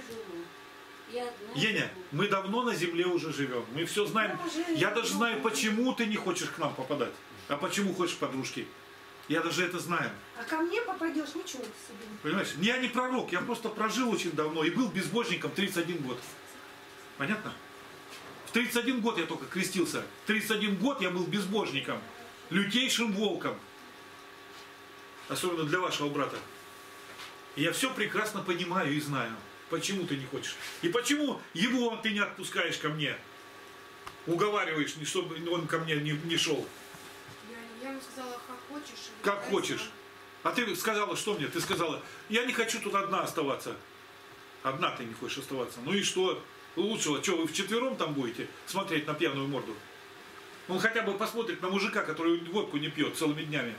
Еня, мы давно на земле уже живем. Мы все знаем. Я даже знаю, почему ты не хочешь к нам попадать. А почему хочешь к подружке. Я даже это знаю. А ко мне попадешь, ничего себе. Понимаешь? Я не пророк, я просто прожил очень давно и был безбожником 31 год. Понятно? В 31 год я только крестился. В 31 год я был безбожником. Лютейшим волком. Особенно для вашего брата. И я все прекрасно понимаю и знаю. Почему ты не хочешь? И почему его ты не отпускаешь ко мне? Уговариваешь, чтобы он ко мне не шел. Я ему сказала, как хочешь. Как хочешь. А ты сказала, что мне? Ты сказала, я не хочу тут одна оставаться. Одна ты не хочешь оставаться. Ну и что? Лучшего, что вы вчетвером там будете смотреть на пьяную морду? Он хотя бы посмотрит на мужика, который водку не пьет целыми днями.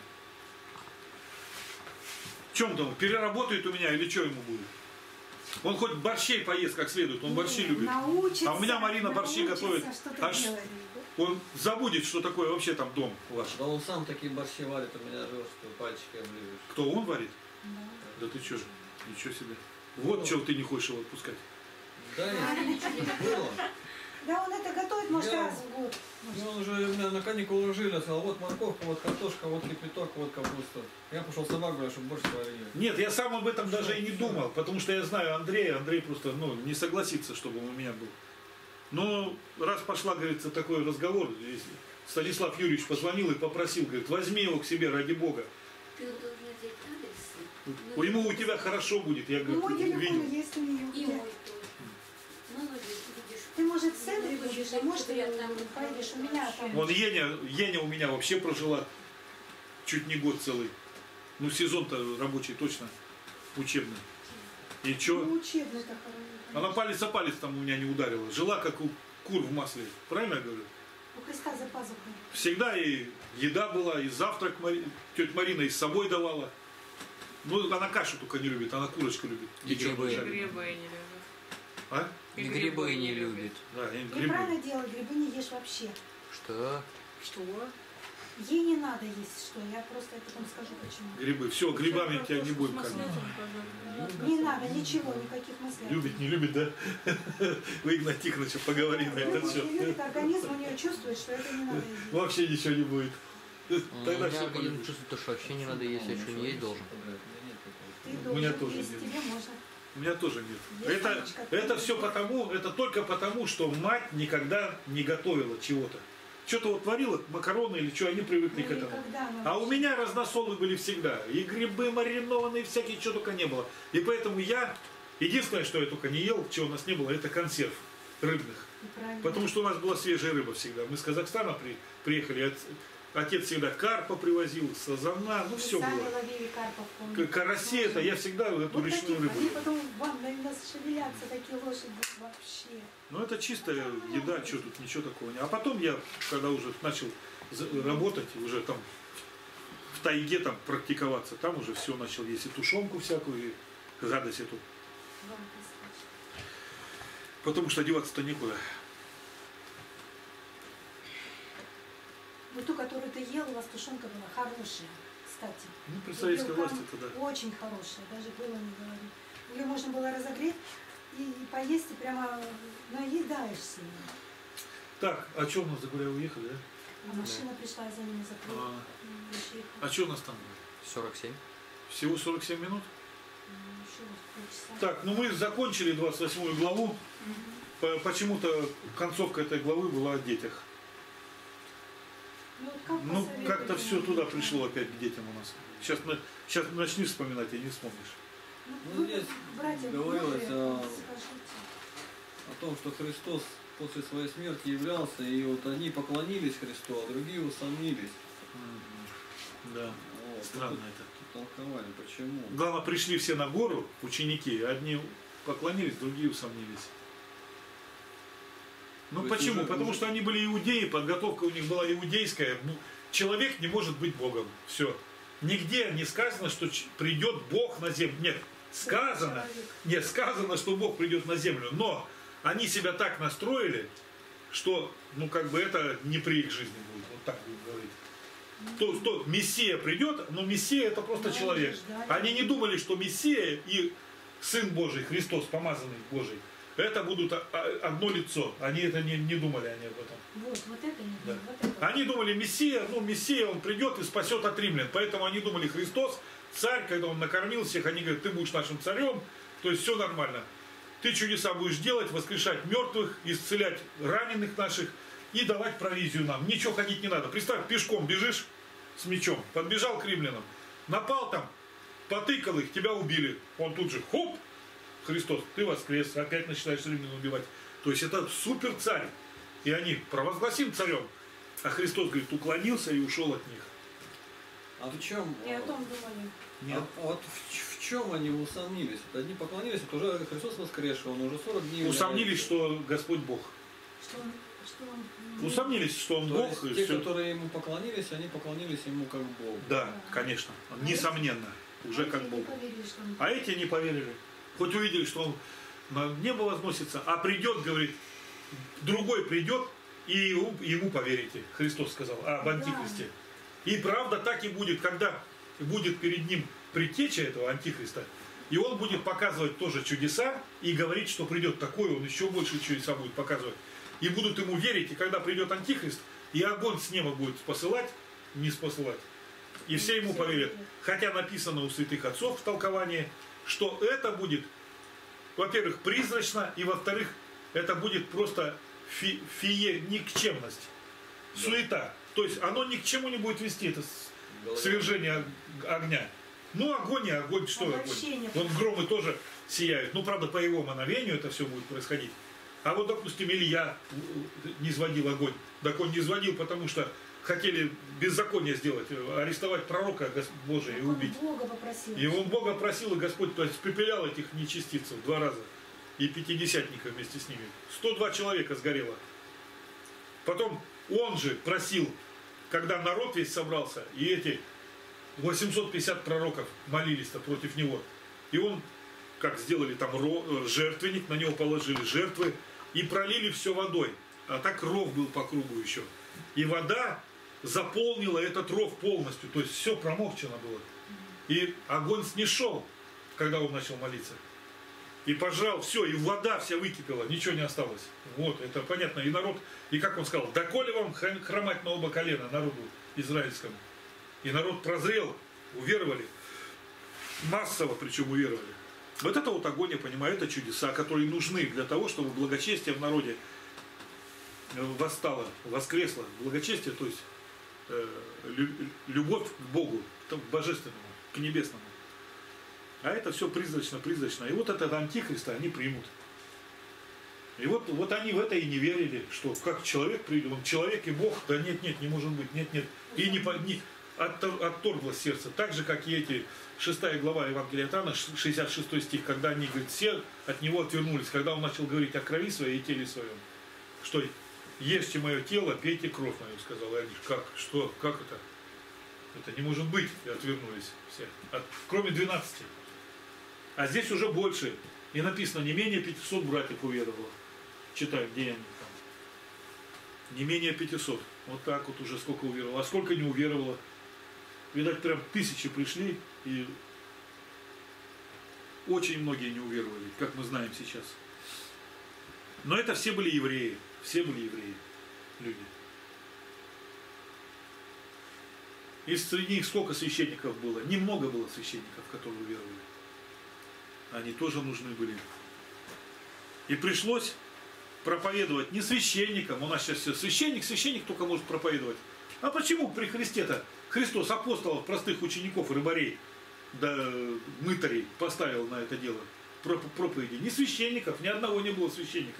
В чем там? Переработает у меня или что ему будет? Он хоть борщей поест как следует, он борщи любит. Научится, А у меня Марина борщи научится готовит. что-то Аж делать. он забудет, что такое вообще там дом ваш. Да он сам такие борщи варит, у меня живет, что пальчики оближешь. Кто, он варит? Да. Да ты что? Ничего себе. Вот чего ты не хочешь его отпускать. Да, ничего не было. Да, он это готовит, может, Я- раз в год. И он уже меня на каникулы жили, сказал, вот морковка, вот картошка, вот кипяток, вот капуста. Я пошел собак, говорю, чтобы борщ сварили. Нет, я сам об этом даже и не думал, потому что я знаю Андрея, Андрей просто не согласится, чтобы он у меня был. Но раз пошла, говорится, такой разговор, и Станислав Юрьевич позвонил и попросил, говорит, возьми его к себе ради Бога. Ты должен взять адрес. Ему у тебя хорошо будет, я Ну, мой говорю, телефон видел. есть у нее. И мой тоже. Молодец, видишь. Ты, может, в центре будешь, а может, поедешь у меня там. Вон Еня у меня вообще прожила чуть не год целый. Ну, сезон-то рабочий точно, учебный. И Ну, чё? учебный-то хороший. Она палец о палец там у меня не ударила. Жила как у кур в масле. Правильно я говорю? У Христа за пазухой. Всегда и еда была, и завтрак тетя Марина и с собой давала. Ну, она кашу только не любит, она курочку любит. И грибы. жареную. Грибы не любят. А? И грибы не любит. Да, и Ты правильно делай, грибы не ешь вообще. Что? Что? Ей не надо есть что, я просто потом скажу почему. Грибы. Все, грибами тебя не будем Кормить. кормить. Не надо ничего, никаких маслят. Любит, не любит, да? Вы, Игнат Тихонович, поговори на этот счет. Не любит, организм у нее чувствует, что это не надо есть. Вообще ничего не будет. Тогда все Я чувствую, что вообще не надо есть, я что не есть должен. Ты У меня должен тоже есть, нет. тебе можно. У меня тоже нет. Есть, Это, Анечка, это ты все не потому, это только потому, что мать никогда не готовила чего-то. Что-то вот варила, макароны или что, они привыкли к Ну, этому. никогда она А у вообще- меня разносолы были всегда. И грибы маринованные, всякие, что только не было. И поэтому я, единственное, что я только не ел, чего у нас не было, это консерв рыбных. Неправильно. Потому что у нас была свежая рыба всегда. Мы с Казахстана приехали, отец всегда карпа привозил, сазана, ну Вы все сами было. ловили карпов, помню. Караси это, я всегда эту Вот речную таких, рыбу они ел. потом вам на нас шевелятся, такие лошади вообще. Ну это чистая еда, что тут, ничего такого нет. А потом я, когда уже начал работать, уже там в тайге там практиковаться, там уже все начал есть и тушенку всякую, и гадость эту. Вам прислать. Потому что одеваться-то некуда. Вот ту, которую ты ел, у вас тушенка была хорошая, кстати. Ну, при советской Белкам власти это да. очень хорошая, даже было не говори. Ее можно было разогреть и поесть, и прямо наедаешься. Так, а что у нас за Гуляй уехали, да? А машина пришла, я за ними закрыла. А что у нас там? 47. Всего 47 минут? Еще полчаса. Так, ну мы закончили 28 главу. Почему-то концовка этой главы была о детях. Ну, вот как Ну, посоветуете как-то все мне? туда пришло опять к детям у нас. Сейчас начни вспоминать, и не вспомнишь. Ну, вы, здесь братья, говорилось Дмитрий, о скажите. том, что Христос после своей смерти являлся, и вот одни поклонились Христу, а другие усомнились. Да, Вот. странно Тут это. толковали, почему. Главное, пришли все на гору, ученики, одни поклонились, другие усомнились. Ну То есть почему? уже- Потому уже- что они были иудеи, подготовка у них была иудейская. Человек не может быть Богом. Все. Нигде не сказано, что придет Бог на землю. Нет, сказано, сказано, что Бог придет на землю. Но они себя так настроили, что, ну, как бы это не при их жизни будет. Вот так будем говорить. То Мессия придет, но Мессия это просто Ну, человек. ждали. Они не думали, что Мессия и Сын Божий, Христос, помазанный Божий, это будут одно лицо. Они это не думали они об этом. Вот это не Да. вот это. Они думали, Мессия, он придет и спасет от римлян. Поэтому они думали, Христос, царь, когда он накормил всех, они говорят, ты будешь нашим царем, то есть все нормально. Ты чудеса будешь делать, воскрешать мертвых, исцелять раненых наших и давать провизию нам. Ничего ходить не надо. Представь, пешком бежишь с мечом, подбежал к римлянам, напал там, потыкал их, тебя убили. Он тут же, хоп, Христос, ты воскрес, опять начинаешь римлян убивать. То есть это супер царь. И они провозгласим царем. А Христос, говорит, уклонился и ушел от них. А в чем? И о том думали. Нет. А вот в чем они усомнились? Вот одни поклонились, это уже Христос воскресший, он уже 40 дней. Усомнились, что Господь Бог. Что он что он... Усомнились, что он То Бог. есть И те, всё. которые ему поклонились, они поклонились ему как Богу. Да, конечно. Несомненно. Уже как Не Бог. поверили, что он... А эти не поверили. Хоть увидели, что он на небо возносится, а придет, говорит, другой придет, и ему поверите. Христос сказал об Антихристе. И правда так и будет, когда будет перед ним предтеча этого Антихриста, и он будет показывать тоже чудеса и говорить, что придет такой, он еще больше чудеса будет показывать. И будут ему верить, и когда придет Антихрист, и огонь с неба будет посылать, не спосылать. И все ему поверят. Хотя написано у святых отцов в толковании, что это будет, во-первых, призрачно, и во-вторых, это будет просто никчемность, суета. То есть оно ни к чему не будет вести, это свержение огня. Ну, огонь и огонь, что огонь? Вот громы тоже сияют. Ну, правда, по его мановению это все будет происходить. А вот, допустим, Илья не сводил огонь. Так он не сводил, потому что хотели беззаконие сделать, арестовать пророка Божия и убить. Бога попросил. И он Бога просил, и Господь, то есть, испепелял этих нечестивцев 2 раза. И пятидесятника вместе с ними. 102 человека сгорело. Потом он же просил, когда народ весь собрался, и эти 850 пророков молились-то против него. И он, как сделали там жертвенник, на него положили жертвы и пролили все водой. А так ров был по кругу еще. И вода заполнила этот ров полностью. То есть все промокчено было. И огонь снишел, когда он начал молиться. И пожрал все, и вода вся выкипела, ничего не осталось. Вот, это понятно. И народ, и как он сказал, доколе вам хромать на оба колена народу израильскому. И народ прозрел, уверовали. Массово причем уверовали. Вот это вот огонь, я понимаю, это чудеса, которые нужны для того, чтобы благочестие в народе восстало, воскресло. Благочестие, то есть любовь к Богу, к божественному, к небесному. А это все призрачно, призрачно. И вот этот Антихриста они примут. И вот они в это и не верили, что как человек придет, он человек и Бог, да нет, не может быть, нет. И отторгло сердце. Так же, как и эти 6 глава Евангелия от Иоанна, 66 стих, когда они, говорит, все от него отвернулись, когда он начал говорить о крови своей и теле своем. Что ешьте мое тело, пейте кровь мою, сказал. И они, как это? Это не может быть. И отвернулись все. Кроме 12. А здесь уже больше. И написано, не менее 500 братьев уверовало. Читаем Деяния там. Не менее 500. Вот так вот уже сколько уверовало. А сколько не уверовало? Видать, прям тысячи пришли, и очень многие не уверовали, как мы знаем сейчас. Но это все были евреи. Все были евреи. Люди. И среди них сколько священников было? Немного было священников, которые уверовали. Они тоже нужны были. И пришлось проповедовать не священникам. У нас сейчас все священник только может проповедовать. А почему при Христе-то Христос апостолов, простых учеников, рыбарей, да мытарей поставил на это дело проповеди? Ни священников, ни одного не было священника.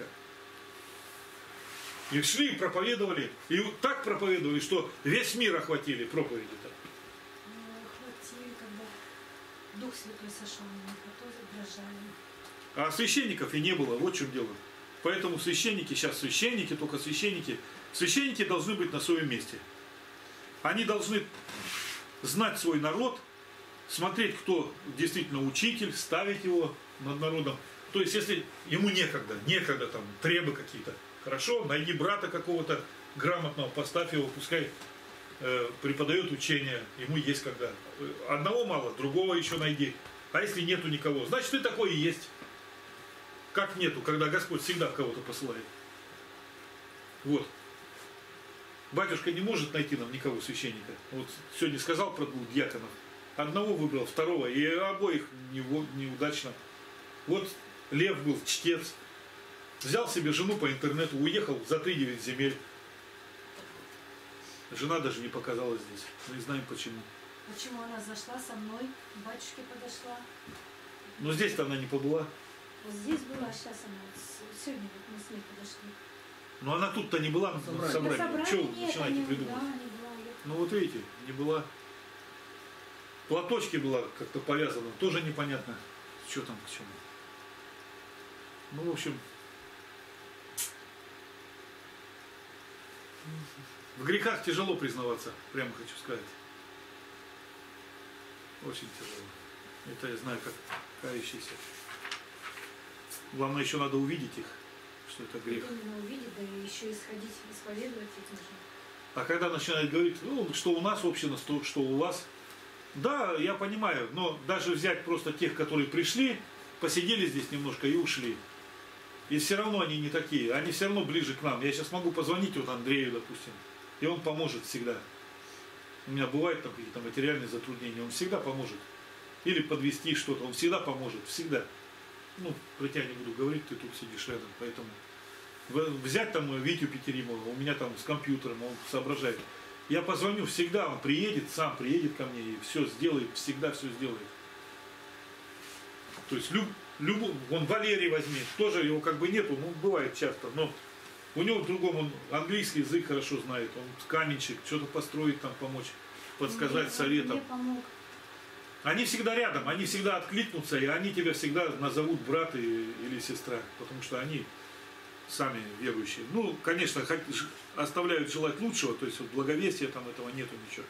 И шли и проповедовали. И так проповедовали, что весь мир охватили проповеди-то. Охватили, когда Дух Святой сошел на них, а тоже дрожали. А священников и не было, вот в чем дело. Поэтому священники, сейчас священники, только священники. Священники должны быть на своем месте. Они должны знать свой народ, смотреть, кто действительно учитель, ставить его над народом. То есть, если ему некогда там требы какие-то, хорошо, найди брата какого-то грамотного, поставь его, пускай преподает учение, ему есть когда. Одного мало, другого еще найди. А если нету никого, значит ты такой и есть. Как нету, когда Господь всегда кого-то посылает. Вот. Батюшка не может найти нам никого священника. Вот сегодня сказал про 2 диаконов. Одного выбрал, второго, и обоих неудачно. Вот Лев был чтец. Взял себе жену по интернету, уехал за 3-9 земель. Жена даже не показалась здесь. Мы не знаем почему. Почему она зашла со мной, к батюшке подошла. Но здесь-то она не побыла. Вот здесь была, сейчас она, сегодня вот мы с ней подошли. Но она тут-то не была на собрании. Чего вы начинаете придумывать? Да, не была. Ну вот видите, не была. Платочки была как-то повязана, тоже непонятно, что там к чему. Ну, в общем, В грехах тяжело признаваться, прямо хочу сказать. Очень тяжело. Это я знаю, как кающийся. Главное, еще надо увидеть их, что это грех. Именно увидеть, да и еще исходить, исповедовать их нужно. А когда начинают говорить, ну, что у нас община, что у вас. Да, я понимаю, но даже взять просто тех, которые пришли, посидели здесь немножко и ушли. И все равно они не такие, они все равно ближе к нам. Я сейчас могу позвонить вот Андрею, допустим, и он поможет всегда. У меня бывают там какие-то материальные затруднения, он всегда поможет. Или подвести что-то, он всегда поможет, всегда. Ну, про тебя не буду говорить, ты тут сидишь рядом, поэтому... Взять там Витю Петеримова, у меня там с компьютером, он соображает. Я позвоню, всегда он приедет, сам приедет ко мне и все сделает, всегда все сделает. То есть, вон Валерий возьми, тоже его как бы нету, ну, бывает часто, но у него в другом, он английский язык хорошо знает, он каменщик, что-то построить там, помочь, подсказать советом. Мне помог. Они всегда рядом, они всегда откликнутся, и они тебя всегда назовут брат или сестра, потому что они сами верующие. Ну, конечно, оставляют желать лучшего, то есть вот благовестия там этого нету ничего.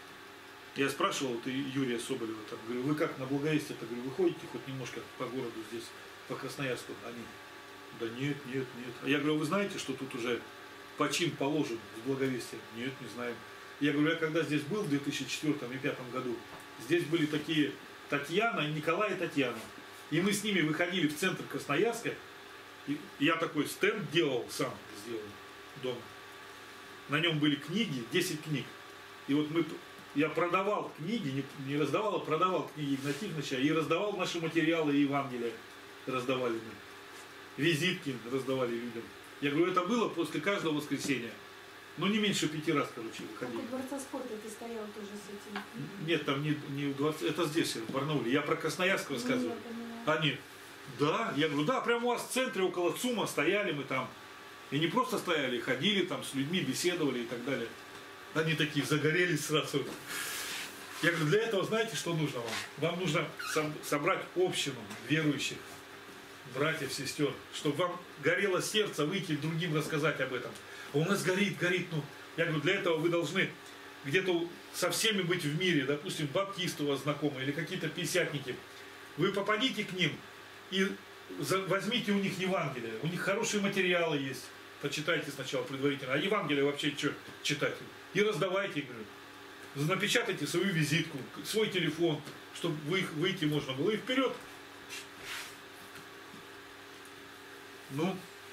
Я спрашивал вот Юрия Соболева, там, говорю, вы как на благовестие-то, говорю, вы ходите хоть немножко по городу здесь, по Красноярску? Они, да нет. А я говорю, вы знаете, что тут уже почин положен с благовестием? Нет, не знаем. Я говорю, я когда здесь был в 2004 и 2005 году, здесь были такие Татьяна, Николай и Татьяна. И мы с ними выходили в центр Красноярска. И я такой стенд делал, сам сделал дома. На нем были книги, 10 книг. И вот я продавал книги, не раздавал, а продавал книги Игнатия Тихоновича. И раздавал наши материалы и Евангелия. Раздавали мы. Визитки раздавали людям. Я говорю, это было после каждого воскресенья. Ну, не меньше 5 раз, короче, выходили. Как у Дворца спорта ты стоял тоже с этим. Нет, там не у дворца, это здесь, в Барнауле. Я про Красноярск рассказываю. Они, да, я говорю, да, прямо у вас в центре, около ЦУМа стояли мы там. И не просто стояли, ходили там с людьми, беседовали и так далее. Они такие загорелись сразу. Я говорю, для этого знаете, что нужно вам? Вам нужно собрать общину верующих, братьев, сестер, чтобы вам горело сердце выйти другим рассказать об этом. А у нас горит, ну, я говорю, для этого вы должны где-то со всеми быть в мире, допустим, баптисты у вас знакомые или какие-то пятидесятники. Вы попадите к ним и возьмите у них Евангелие, у них хорошие материалы есть, почитайте сначала предварительно, а Евангелие вообще что читать? И раздавайте, говорю, напечатайте свою визитку, свой телефон, чтобы выйти можно было, и вперед. Ну,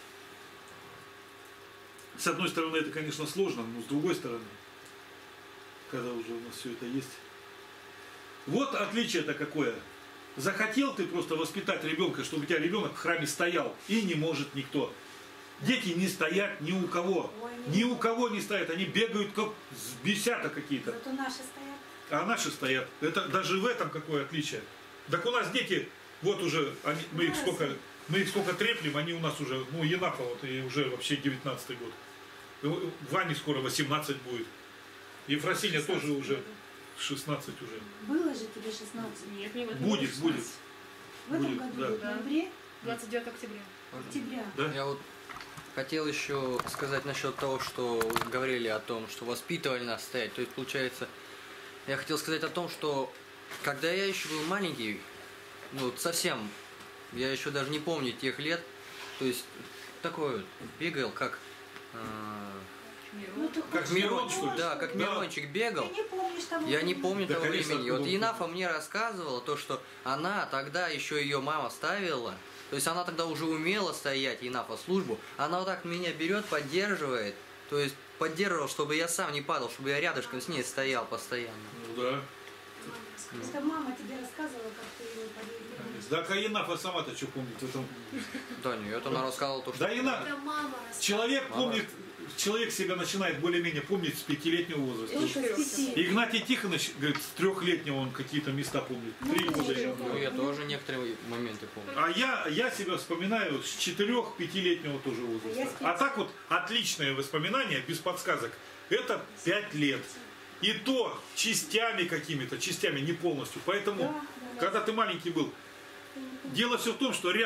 с одной стороны, это, конечно, сложно, но с другой стороны, когда уже у нас все это есть. Вот отличие-то какое. Захотел ты просто воспитать ребенка, чтобы у тебя ребенок в храме стоял, и не может никто. Дети не стоят ни у кого. Ни у кого не стоят. Они бегают как бесята какие-то. Зато наши стоят. А наши стоят. Это даже в этом какое отличие. Так у нас дети, вот уже, мы их сколько треплем, они у нас уже, ну, Енафа, вот, и уже вообще 19-й год. Ване скоро 18 будет. Ефросиня тоже уже 16 уже. Было же тебе 16. Нет, не в этом Будет. В этом Будет, году, да. в ноябре, 29 октября. октября. Да? Я вот хотел еще сказать насчет того, что вы говорили о том, что воспитывали нас стоять. То есть, получается, я хотел сказать о том, что когда я еще был маленький, ну, вот совсем, я еще даже не помню тех лет, то есть, такой вот бегал, как... Ну, ты Как хочешь Мирон, того, что ли? Да, как Да. Мирончик бегал. Ты не помнишь того Я не времени? помню Да, того конечно, времени. Вот откуда Енафа мне рассказывала то, что она тогда еще ее мама ставила. То есть она тогда уже умела стоять, Енафа, службу. Она вот так меня берет, поддерживает. То есть поддерживал, чтобы я сам не падал, чтобы я рядышком с ней стоял постоянно. Ну да. Это мама тебе рассказывала, как ты его подъехал. Да, Каинафа сама-то что помнит? Это... Да нет, она рассказывала то, что... Да, Ина, Это мама рассказывала. человек Мама. помнит, человек себя начинает более-менее помнить с 5-летнего возраста. Только с 5. Игнатий Тихонович, говорит, с 3-летнего он какие-то места помнит. 3 года я Ну, я тоже некоторые моменты помню. А я себя вспоминаю с 4-5-летнего тоже А я возраста. с 5. А так вот отличное воспоминание, без подсказок, это 5 лет. И то частями какими-то, частями, не полностью. Поэтому, Да. когда ты маленький был, дело все в том, что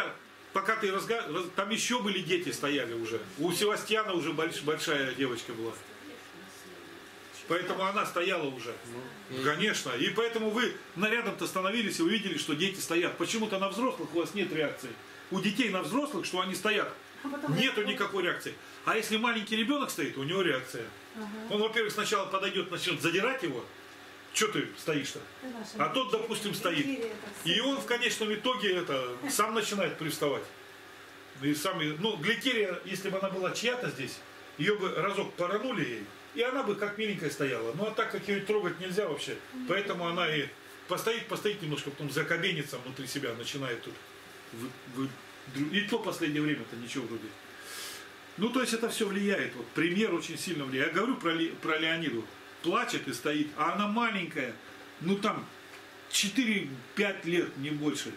пока ты там еще были дети стояли уже. У Севастьяна уже большая девочка была. Поэтому она стояла уже. Конечно. И поэтому вы рядом-то становились и увидели, что дети стоят. Почему-то на взрослых у вас нет реакции. У детей на взрослых, что они стоят, нету никакой реакции. А если маленький ребенок стоит, у него реакция. Он, во-первых, сначала подойдет, начнет задирать его. Что ты стоишь-то? А тот, допустим, стоит. И он в конечном итоге сам начинает приставать. И гликерия, если бы она была чья-то здесь, ее бы разок поранули ей, и она бы как миленькая стояла. Ну а так как ее трогать нельзя вообще, поэтому она и постоит немножко, потом закабенится внутри себя, начинает тут. И то в последнее время-то ничего вроде. Ну то есть это все влияет. Вот пример очень сильно влияет. Я говорю про Леониду. Плачет и стоит, а она маленькая, ну там 4-5 лет, не больше.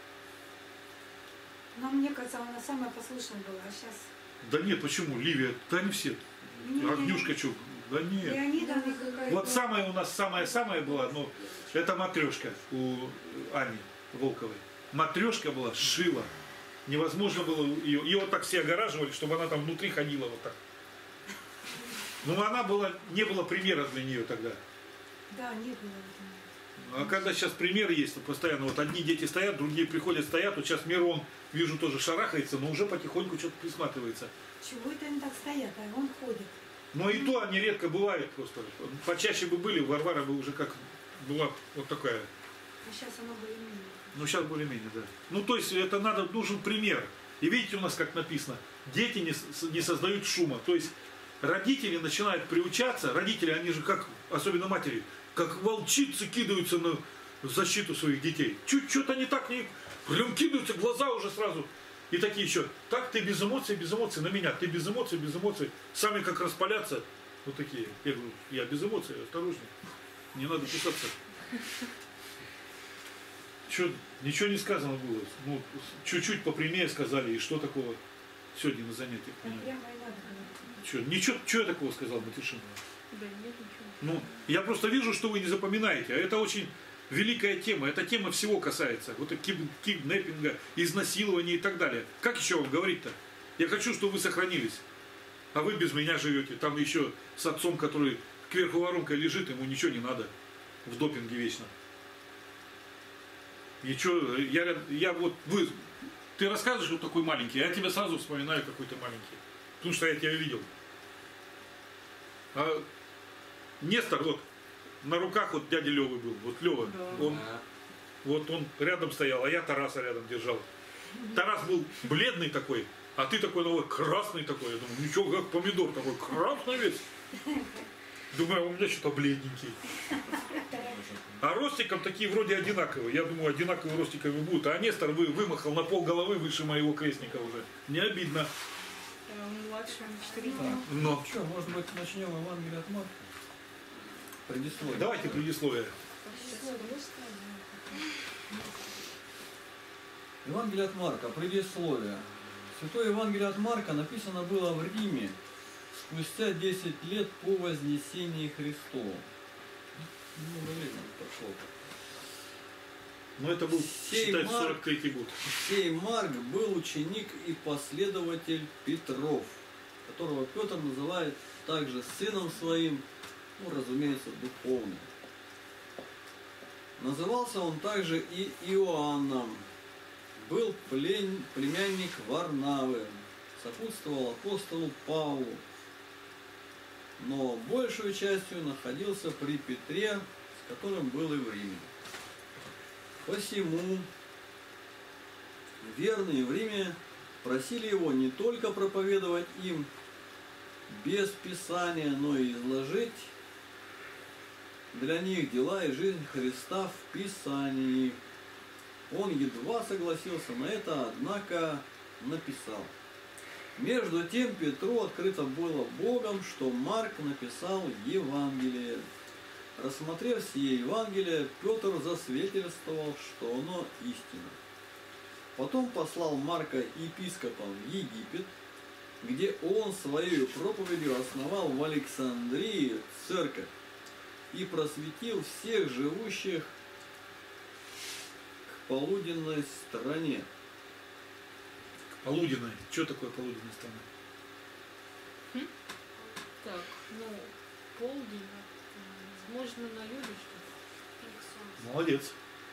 Но мне кажется, она самая послушная была, а сейчас... Да нет, почему? Ливия, да не все. Огнюшка что? Да нет. Леонида какая-то... Вот самая у нас самая была, ну, это матрешка у Ани Волковой. Матрешка была, шила. Невозможно было ее. Ее вот так все огораживали, чтобы она там внутри ходила вот так. Ну, она не было примера для нее тогда. Да, не было. А когда сейчас примеры есть, то постоянно вот одни дети стоят, другие приходят, стоят. Вот сейчас Мирон, вижу, тоже шарахается, но уже потихоньку что-то присматривается. Чего это они так стоят, а он ходит? Но и то они редко бывают просто. Почаще бы были, Варвара бы уже как была вот такая. А сейчас она более-менее. Ну, сейчас более-менее, да. Ну, то есть, нужен пример. И видите, у нас как написано, дети не создают шума. То есть, родители начинают приучаться, родители, они же как, особенно матери, как волчицы кидаются на защиту своих детей. Что-то не так, прям кидаются, глаза уже сразу. И такие еще, так ты без эмоций, на меня, ты без эмоций. Сами как распаляться, вот такие. Я говорю, я без эмоций, осторожней, не надо кусаться. Ничего не сказано было. Ну, чуть-чуть попрямее сказали, и что такого сегодня на занятиях. Что я такого сказал матершинного? Да нет, ничего. Ну, я просто вижу, что вы не запоминаете. А это очень великая тема. Эта тема всего касается. Вот киднеппинга, изнасилования и так далее. Как еще вам говорить-то? Я хочу, чтобы вы сохранились. А вы без меня живете. Там еще с отцом, который кверху воронкой лежит, ему ничего не надо. В допинге вечно. Ничего, ты рассказываешь, вот такой маленький, я тебя сразу вспоминаю, какой ты маленький. Потому что я тебя видел. А Нестор, вот, на руках вот дядя Левы был. Вот Лева, он рядом стоял, а я Тараса рядом держал. Тарас был бледный такой, а ты такой новый, красный такой. Я думаю, ничего, как помидор такой, красный весь. Думаю, у меня что-то бледненький. А ростиком такие вроде одинаковые. Я думаю, одинаковые ростиками будут. А Нестор вымахал на пол головы выше моего крестника уже. Не обидно. Он младше, он 4 Так, Но. что, может быть, начнем Евангелие от Марка? Предисловие. Давайте предисловие. Евангелие от Марка, предисловие. Святое Евангелие от Марка написано было в Риме спустя 10 лет по вознесении Христова. Много времени прошло. Но это был, считается, Марк, 43-й год. сей Марк был ученик и последователь Петров, которого Петр называет также сыном своим, ну, разумеется, духовным. Назывался он также и Иоанном. Был племянник Варнавы, сопутствовал апостолу Павлу, но большую частью находился при Петре, с которым был и в Риме. Посему верные в Риме просили его не только проповедовать им без Писания, но и изложить для них дела и жизнь Христа в Писании. Он едва согласился на это, однако написал. Между тем Петру открыто было Богом, что Марк написал Евангелие. Рассмотрев сие Евангелие, Петр засвидетельствовал, что оно истина. Потом послал Марка епископом в Египет, где он своей проповедью основал в Александрии церковь и просветил всех живущих к полуденной стране. Полуденная. Что такое полуденная страна? Так, ну, полдень, возможно, на юге что-то. Молодец.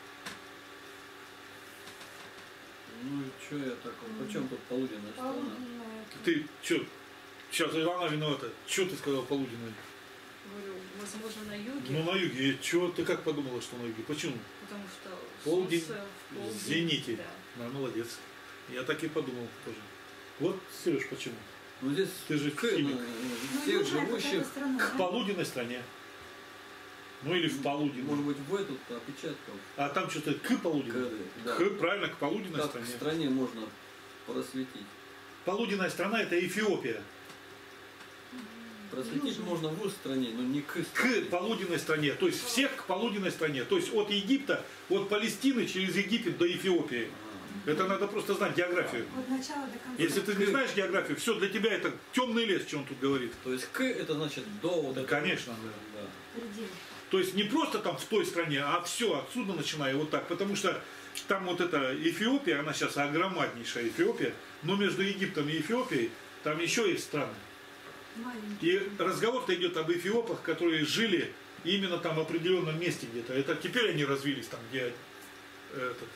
Ну и что я так, почем тут полуденная страна? Полуденная. Ты что? Сейчас она виновата. Что ты сказал полуденная? Говорю, возможно, на юге, Ну на юге. И чё ты как подумала, что на юге? Почему? потому что Полдень солнце в полдень. в зените. Да. Молодец. Я так и подумал тоже. Вот, Сереж, почему? Ну здесь Ты же химик. Ну, всех южная какая-то живущих, страна, К да? полуденной стране. Ну или в полуденной. может быть, в эту опечатку. А там что-то к полуденной. Да. К, правильно, к полуденной Как стране. в стране можно просветить? Полуденная страна это Эфиопия. Просветить можно в стране, но не к стране. К полуденной стране. То есть всех к полуденной стране. То есть от Египта, от Палестины через Египет до Эфиопии. Это надо просто знать географию. От начала до конца. Если ты не знаешь географию, все для тебя это темный лес, что он тут говорит. То есть к это значит до вот этого. Конечно, да. Да. Предел. То есть не просто там в той стране, а все отсюда начиная вот так. Потому что там вот эта Эфиопия, она сейчас огромнейшая Эфиопия, но между Египтом и Эфиопией там еще есть страны. Маленький. И разговор-то идет об эфиопах, которые жили именно там в определенном месте где-то. Это теперь они развились там, где этот,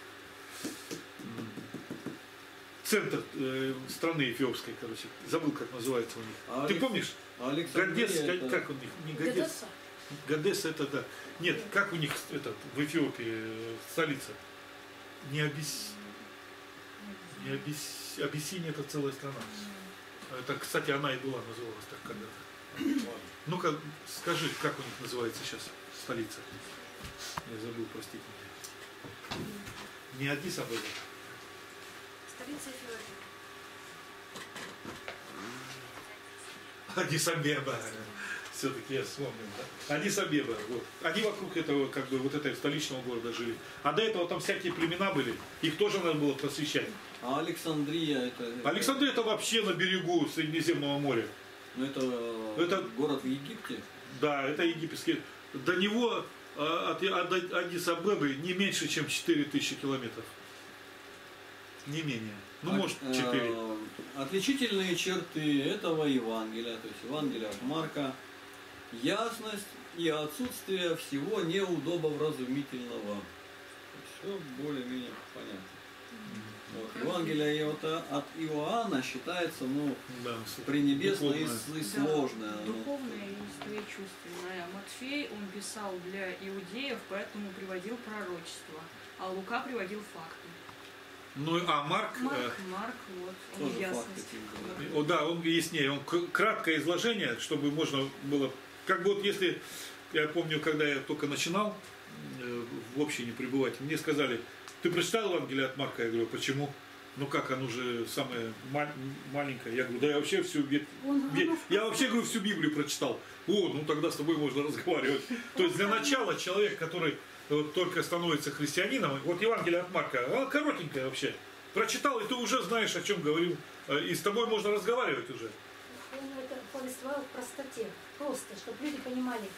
центр страны эфиопской, короче. Забыл, как называется у них. А Ты Алекс- помнишь? Александрия Гадес, это- как у них? Не Гадес. Гадеса. Гадес это да. Нет, как у них этот, в Эфиопии столица? Не Абиссиния это целая страна. Это, кстати, она и была, называлась так когда-то. Ну-ка, скажи, как у них называется сейчас столица? Я забыл, простите меня. Не Аддис-Абеба. Столица Эфиопии. Аддис-Абеба. Все-таки я вспомнил. Да? Аддис-Абеба. Вот. Они вокруг этого, как бы, вот этого столичного города жили. А до этого там всякие племена были. Их тоже надо было просвещать. А Александрия это. Александрия это вообще на берегу Средиземного моря. Ну это город в Египте. Да, это египетский. До него от Аддис-Абебы не меньше, чем 4000 километров. Не менее. Ну, может, 4. Отличительные черты этого Евангелия, то есть Евангелия от Марка, ясность и отсутствие всего неудобовразумительного. Все более-менее понятно. Вот. Евангелие от Иоанна считается, ну, Да, пренебесное духовное. и сложное. Ну, Духовное и скорее чувственное. Матфей, он писал для иудеев, поэтому приводил пророчество. А Лука приводил факты. Ну, а Марк, Марк, вот, он Тоже ясность. факты говорит. да, он яснее, он краткое изложение, чтобы можно было, как бы вот если, я помню, когда я только начинал в общине пребывать, мне сказали, ты прочитал Евангелие от Марка? Я говорю, почему? Ну как, оно же самое маленькое. Я говорю, да я вообще я вообще, говорю, всю Библию прочитал. О, ну тогда с тобой можно разговаривать. То есть для начала человек, который вот только становится христианином, вот Евангелие от Марка, она коротенькая вообще. Прочитал, и ты уже знаешь, о чем говорил, и с тобой можно разговаривать уже. Он это повествовал в простоте, просто, чтобы люди понимали.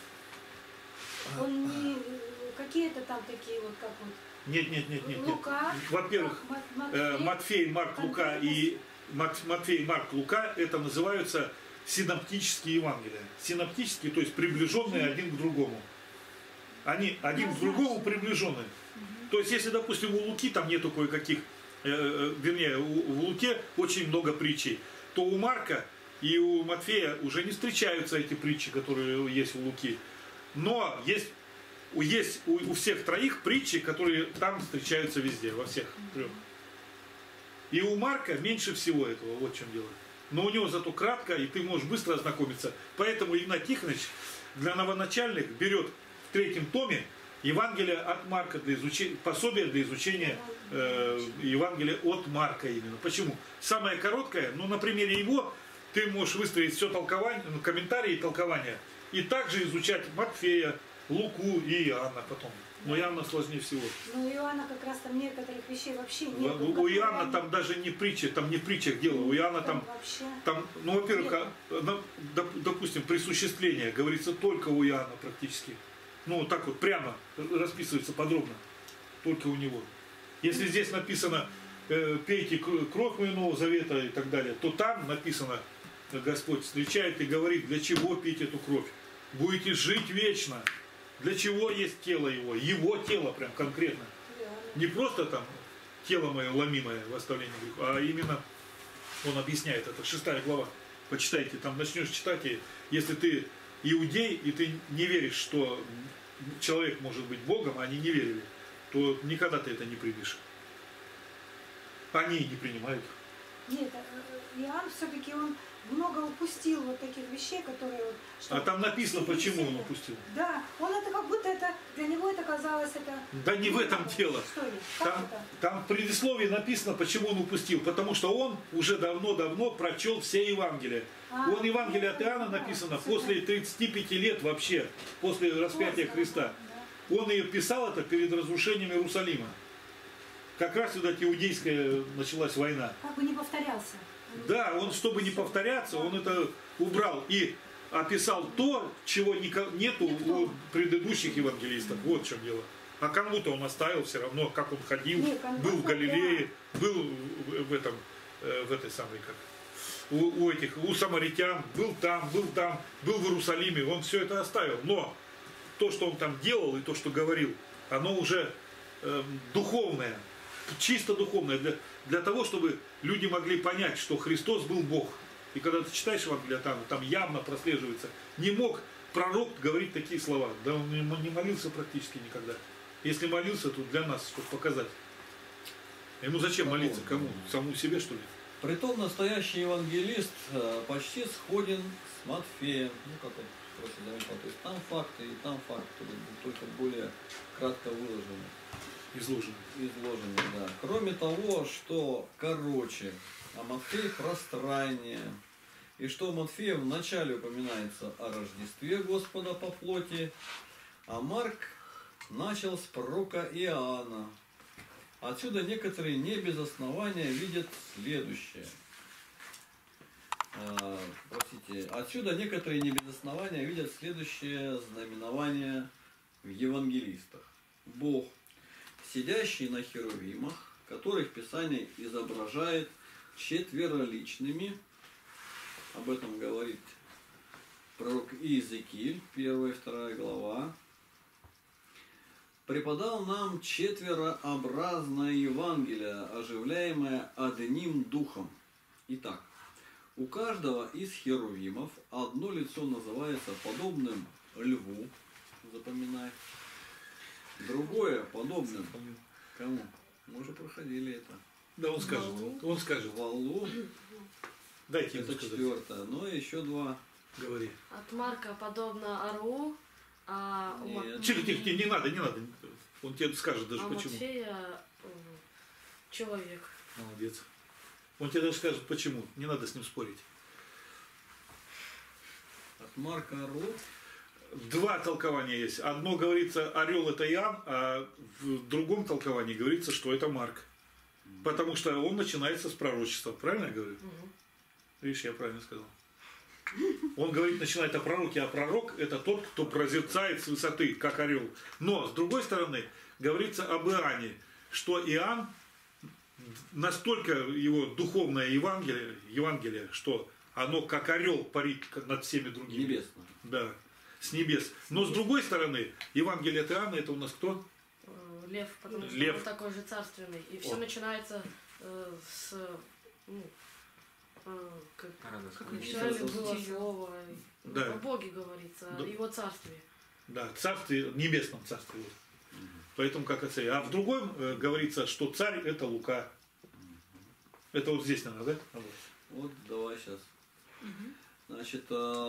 Он не какие-то там такие вот, как вот Нет. Лука, Во-первых, Матфей, Марк, Лука и Матфей, Марк, Лука это называются синоптические Евангелия. Синоптические, то есть приближенные один к другому. Они один к другому приближены. То есть, если, допустим, у Луки там нету кое-каких, вернее, в Луке очень много притчей, то у Марка и у Матфея уже не встречаются эти притчи, которые есть у Луки. Но есть у всех троих притчи, которые там встречаются везде, во всех трех. И у Марка меньше всего этого, вот в чем дело. Но у него зато кратко, и ты можешь быстро ознакомиться. Поэтому Игнат Тихонович для новоначальных берет в 3-м томе Евангелие от Марка, пособие для изучения Евангелия от Марка именно. Почему? Самое короткое, но на примере его ты можешь выстроить все толкование, комментарии и толкования, и также изучать Матфея, Луку и Иоанна потом. Но Иоанна сложнее всего. Ну, у Иоанна как раз там некоторых вещей вообще нет. У Иоанна там даже не притча, там не в притчах дело. У Иоанна там, ну, во-первых, допустим, присуществление говорится только у Иоанна практически. Ну, так вот прямо расписывается подробно. Только у него. Если здесь написано пейте кровь мою Нового Завета и так далее, то там написано, Господь встречает и говорит, для чего пить эту кровь? Будете жить вечно. Для чего есть тело его тело прям конкретно. Не просто там тело мое ломимое в оставлении греха, а именно он объясняет это, 6 глава. Почитайте, там начнешь читать, и если ты иудей, и ты не веришь, что человек может быть Богом, а они не верили, то никогда ты это не примешь. Они не принимают. Нет, Иоанн все-таки он много упустил вот таких вещей, которые... Вот, что А там написано, почему он упустил. Да, он это как будто это, для него это казалось, это... Да не в этом дело. Что ли? Как Там, это? там в предисловии написано, почему он упустил. Потому что он уже давно-давно прочел все Евангелия. Вон Евангелие от Иоанна написано после 35 лет вообще, после распятия Христа. Он и писал это перед разрушением Иерусалима. Как раз, видать, иудейская началась война. Как бы не повторялся. Да, он, чтобы не повторяться, он это убрал и описал то, чего нету у предыдущих евангелистов. Вот в чем дело. А кому-то он оставил все равно, как он ходил, был в Галилее, был в этой самой, как у самаритян, был там, был в Иерусалиме, он все это оставил. Но то, что он там делал и то, что говорил, оно уже духовное, чисто духовное, для того, чтобы люди могли понять, что Христос был Бог. И когда ты читаешь Евангелие от Иоанна, там явно прослеживается, не мог пророк говорить такие слова. Да он не молился практически никогда. Если молился, то для нас, чтобы показать. Ему зачем молиться? Кому? Самому себе, что ли? Притом настоящий евангелист почти сходен с Матфеем. Ну, как он просто заметил. То есть там факты и там факты, только более кратко выложены. Изложено. Изложены, да. Кроме того, что короче, а Матфей пространнее. И что у Матфея вначале упоминается о Рождестве Господа по плоти, а Марк начал с пророка Иоанна. Отсюда некоторые не без основания видят следующее. Отсюда некоторые не без основания видят следующее знаменование в евангелистах. Бог, сидящий на херувимах, которых Писание изображает четвероличными, об этом говорит пророк Иезекииль, 1 и 2 глава, преподал нам четверообразное Евангелие, оживляемое одним духом. Итак, у каждого из херувимов одно лицо называется подобным льву, запоминай, другое подобным кому? Мы уже проходили это. Да, он скажет. Он скажет. Валу. Дайте ему Это сказать. 4. Но еще 2. Говори. От Марка подобно орлу, а у Нет. Тихо, не надо. Он тебе скажет даже почему. Матфея человек. Молодец. Он тебе даже скажет почему. Не надо с ним спорить. От Марка орлу. Два толкования есть. Одно говорится, орел это Иоанн, а в другом толковании говорится, что это Марк. Потому что он начинается с пророчества. Правильно я говорю? Видишь, я правильно сказал. Он говорит, начинает о пророке, а пророк это тот, кто прозерцает с высоты, как орел. Но, с другой стороны, говорится об Иоанне, что Иоанн, настолько его духовное Евангелие, что оно как орел парит над всеми другими. Небесно. Да, с небес. Но, с другой стороны, Евангелие от Иоанна, это у нас кто? Лев, потому что Лев. он такой же царственный. И все начинается с... как вначале было слово, Да. о Боге говорится, Да. о Его царстве. Да, царстве, небесном царстве. Поэтому как это. А в другом говорится, что царь это Лука. Это вот здесь надо, да? Вот, давай сейчас. Значит,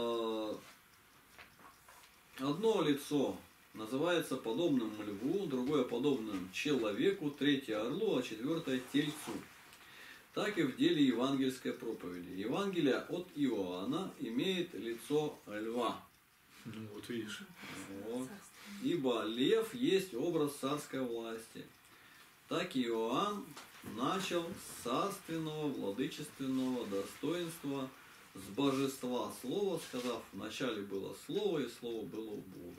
одно лицо называется подобным льву, другое подобным человеку, третье орлу, а четвертое тельцу. Так и в деле евангельской проповеди. Евангелие от Иоанна имеет лицо льва. Ну вот видишь. Вот. Ибо лев есть образ царской власти. Так и Иоанн начал с царственного, владычественного достоинства, с божества слова, сказав, вначале было слово, и слово было у Бога.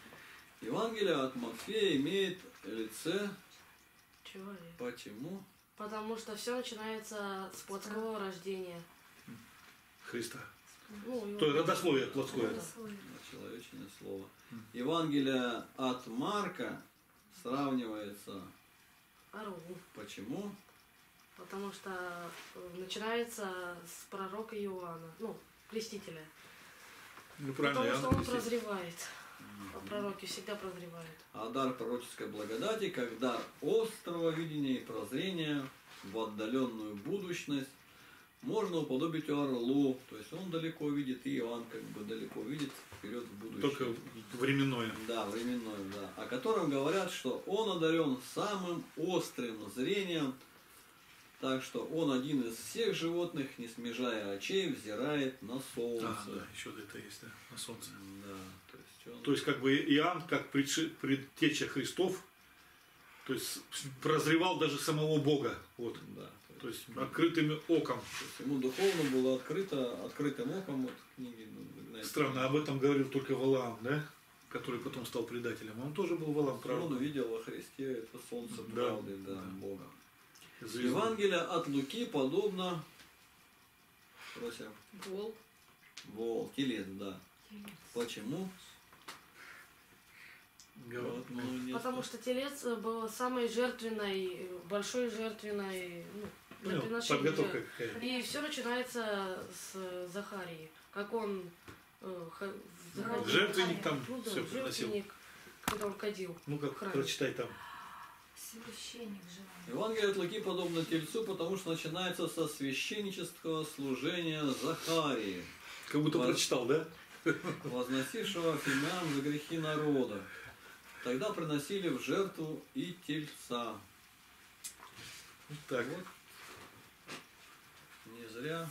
Евангелие от Матфея имеет лице Человек. почему? Потому что все начинается с плотского рождения. Христа. Ну, и То есть вот- родословие плотское. Человечное слово. Евангелие от Марка сравнивается. Ару. Почему? Потому что начинается с пророка Иоанна, ну, крестителя. Ну, правильно, Потому что Иоанн он Креститель. прозревает. А пророки всегда прозревают. А дар пророческой благодати, как дар острого видения и прозрения в отдаленную будущность, можно уподобить орлу. То есть он далеко видит, и Иоанн как бы далеко видит вперед в будущее. Только временное. Да, временное, да. О котором говорят, что он одарен самым острым зрением, так что он один из всех животных, не смежая очей, взирает на солнце. А, да, еще это есть, да, на солнце. Да, то есть он... То есть, как бы Иоанн, как предтеча Христов, то есть прозревал даже самого Бога. Вот. Да, То есть открытым оком. то есть ему духовно было открытым оком вот книги. Ну, знаете, Странно, об этом говорил только Валаам, да? Который потом стал предателем. Он тоже был Валаам, Он правда? увидел во Христе это солнце Да, правды, да, да. Бога. Звезда. Евангелие от Луки подобно, просим, Вол. телец, да. Почему? Говорит, Вот, ну, нет. Потому что телец был самой жертвенной, большой жертвенной, ну, для ну, приношения подготовка жертв. какая. И все начинается с Захарии. Как он заходил. Жертвенник там Ну да, все приносил. жертвенник, когда он ходил. Ну в как храме. прочитай там. Священник живой. Евангелие от Луки подобно тельцу, потому что начинается со священнического служения Захарии, Как будто Вот. прочитал, да? возносившего фимиам за грехи народа. Тогда приносили в жертву и тельца. Так. Вот. Не зря.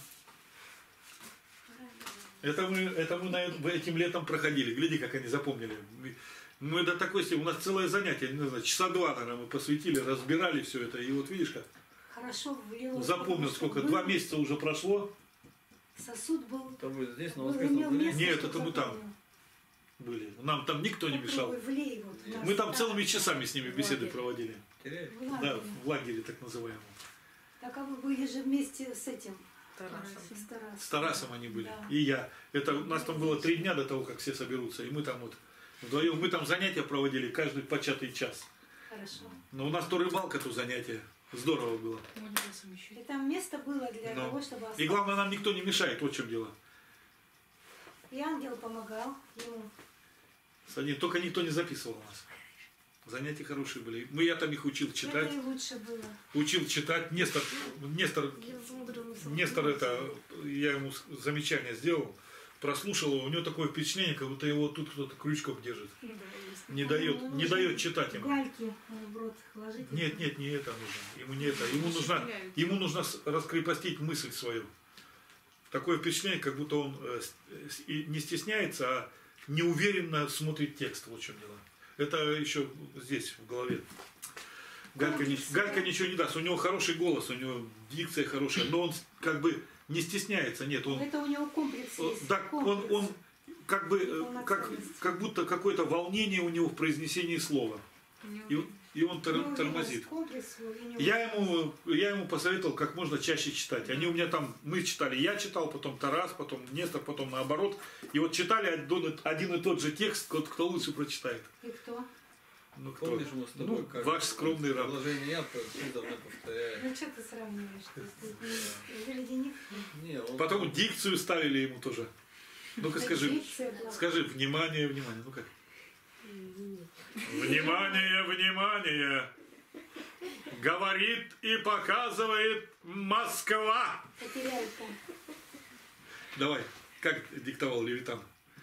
Это мы этим летом проходили. Гляди, как они запомнили. Мы до такой степени, у нас целое занятие, не знаю, часа два, наверное, мы посвятили, разбирали все это. И вот видишь, как Хорошо влилось. запомнил, потому что сколько, был- 2 месяца уже прошло. Сосуд был. Это вы здесь на был, воскресном имел дне? место, Нет, что это мы там. запомнил. Были. Нам там никто не мешал. Попробуй влей вот в нас. Мы там Да. целыми часами с ними беседы Лагерь. проводили. Теряешь? В лагере. Да, в лагере так называемом. Так а вы были же вместе с этим, Тарасом. с Тарасом. С Тарасом они были. Да. И я. Это у нас там было 3 дня до того, как все соберутся. И мы там вот вдвоем, мы там занятия проводили каждый початый час. Хорошо. Но у нас то рыбалка, то занятие. Здорово было. И там место было для Но. того, чтобы И остаться. главное, нам никто не мешает, вот в чем дело. И ангел помогал ему. Только никто не записывал нас. Занятия хорошие были. Я там их учил читать. Это и лучше было. Учил читать. Нестор это, я ему замечание сделал, прослушал его, у него такое впечатление, как будто его тут кто-то крючком держит. Не Ну, дает читать ему. Гальки в рот ложить. Нет, не это нужно. Ему не это. Ему нужно раскрепостить мысль свою. Такое впечатление, как будто он не стесняется, а неуверенно смотрит текст. Вот в чем дело. Это еще здесь, в голове. Галька ничего не даст. У него хороший голос, у него дикция хорошая, но он как бы не стесняется. Нет, он, Это у него комплекс есть. так, комплекс. он как бы, как будто какое-то волнение у него в произнесении слова. И он У него тормозит. есть комплекс, у него- Я ему посоветовал как можно чаще читать. Они у меня там, мы читали, я читал, потом Тарас, потом Нестор, потом наоборот. И вот читали один и тот же текст, кто лучше прочитает. И кто? Ну, кто? Помнишь, мы с тобой Ну, как ваш скромный раб. предложение я ты давно повторяешь. Ну что ты сравниваешь? Ты ледяник? Не, он... Потом дикцию ставили ему тоже. Ну-ка скажи, Дикция была. скажи, внимание, внимание. Ну как? Внимание, внимание! Говорит и показывает Москва! Потеряют там. Давай, как диктовал Левитан?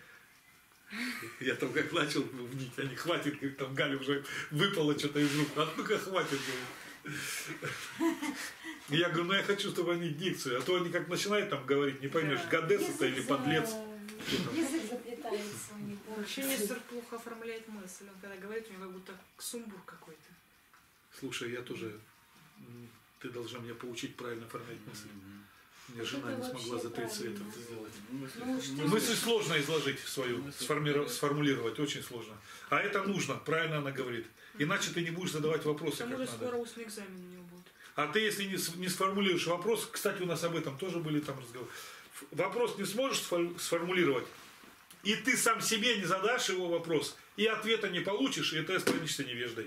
Я там как начал бубнить, а не хватит, как там Галя уже выпало что-то из рук. А ну-ка хватит. Говорит. Я говорю, ну я хочу, чтобы они дикцию, а то они как начинают там говорить, не поймешь, гадес это или подлец. Язык заплетается у них. Вообще Нестор плохо оформляет мысль. Он когда говорит, у него как будто сумбур какой-то. Слушай, я тоже, ты должна меня поучить правильно оформлять мысли. Мне жена Это не смогла вообще за 30 лет правильно. это сделать. Ну, что Мысль сложно изложить свою, сформулировать, очень сложно. А это нужно, правильно она говорит. Иначе ты не будешь задавать К вопросы, тому как же надо. скоро устный экзамен у него будет. А ты, если не сформулируешь вопрос, кстати, у нас об этом тоже были там разговоры, вопрос не сможешь сформулировать, и ты сам себе не задашь его вопрос, и ответа не получишь, и ты останешься невеждой.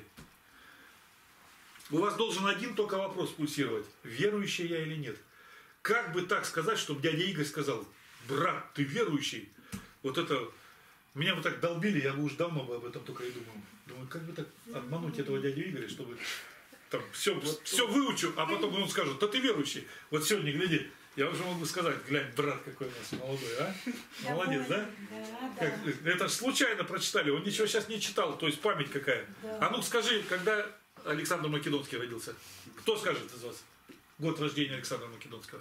У вас должен один только вопрос пульсировать. Верующий я или нет? Как бы так сказать, чтобы дядя Игорь сказал: брат, ты верующий? Вот это... Меня бы так долбили, я бы уже давно бы об этом только и думал. Думаю, как бы так обмануть этого дядю Игоря, чтобы там все выучу, а потом он скажет: да ты верующий. Вот сегодня, гляди, я уже могу сказать: глянь, брат какой у нас молодой, а? Молодец, да? Да. Это ж случайно прочитали, он ничего сейчас не читал, то есть память какая. Да. А ну скажи, когда Александр Македонский родился? Кто скажет из вас год рождения Александра Македонского?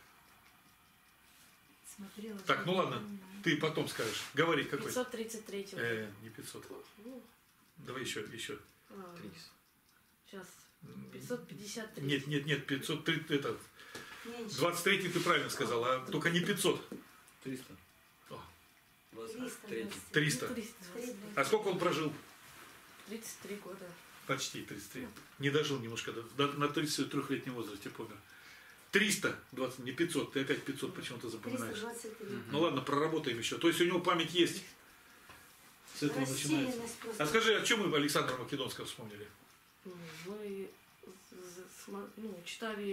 Смотрела. Так, ну ладно, ты потом скажешь. Говори, какой? 533. Не 500. Ну, Давай еще. сейчас. 553. Нет, 503, это, Меньше. 23 ты правильно сказал, а только не 500. 300. О, 23. 300. 323. А сколько он прожил? 33 года. Почти 33. Не дожил немножко, на 33-летнем возрасте помер. 320, не 500, ты опять 500 почему-то запоминаешь. 323. Ну ладно, проработаем еще. То есть у него память есть. С этого начинается. Рассеянность просто. А скажи, о чем мы Александра Македонского вспомнили? Мы читали,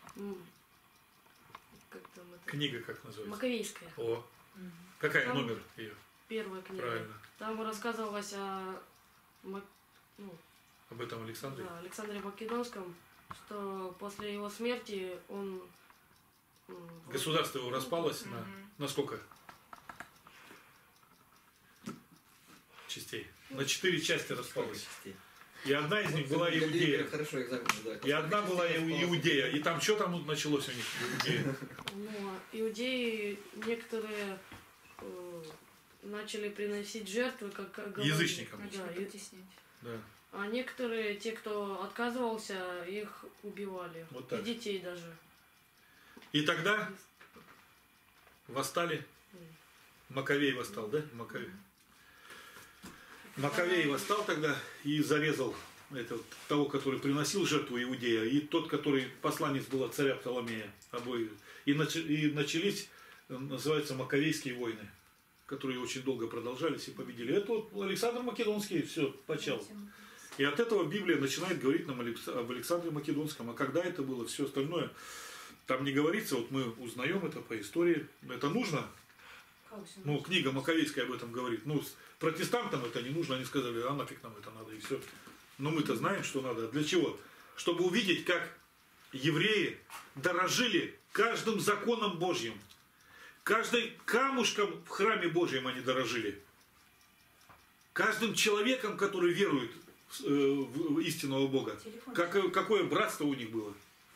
как там это? Книга как называется? Маковейская. О, какая Там номер ее? Первая книга. Правильно. Там рассказывалось о Об этом Александре? да, Александре Македонском, что после его смерти он... Государство его распалось на сколько частей? На 4 части распалось. И одна из них была Иудея. Хорошо экзамен сдать. И одна была Иудея. И там что там началось у них в Иудее? Ну, иудеи некоторые начали приносить жертвы, как говорили. Язычникам. Да, Да. а некоторые, те, кто отказывался, их убивали. Вот так. И детей даже. И тогда восстали. Маковей восстал, да? Маковей восстал тогда и зарезал того, который приносил жертву Иудея, и тот, который посланец был от царя Птоломея. Обои. И начались, называются, Маковейские войны, которые очень долго продолжались и победили. Это вот Александр Македонский все почал. И от этого Библия начинает говорить нам об Александре Македонском. А когда это было, все остальное, там не говорится, вот мы узнаем это по истории. Это нужно? Ну, книга Маковейская об этом говорит. Ну, протестантам это не нужно, они сказали: а нафиг нам это надо, и все. Но мы-то знаем, что надо. Для чего? Чтобы увидеть, как евреи дорожили каждым законом Божьим. Каждым камушком в храме Божьем они дорожили. Каждым человеком, который верует в истинного Бога. Какое братство у них было.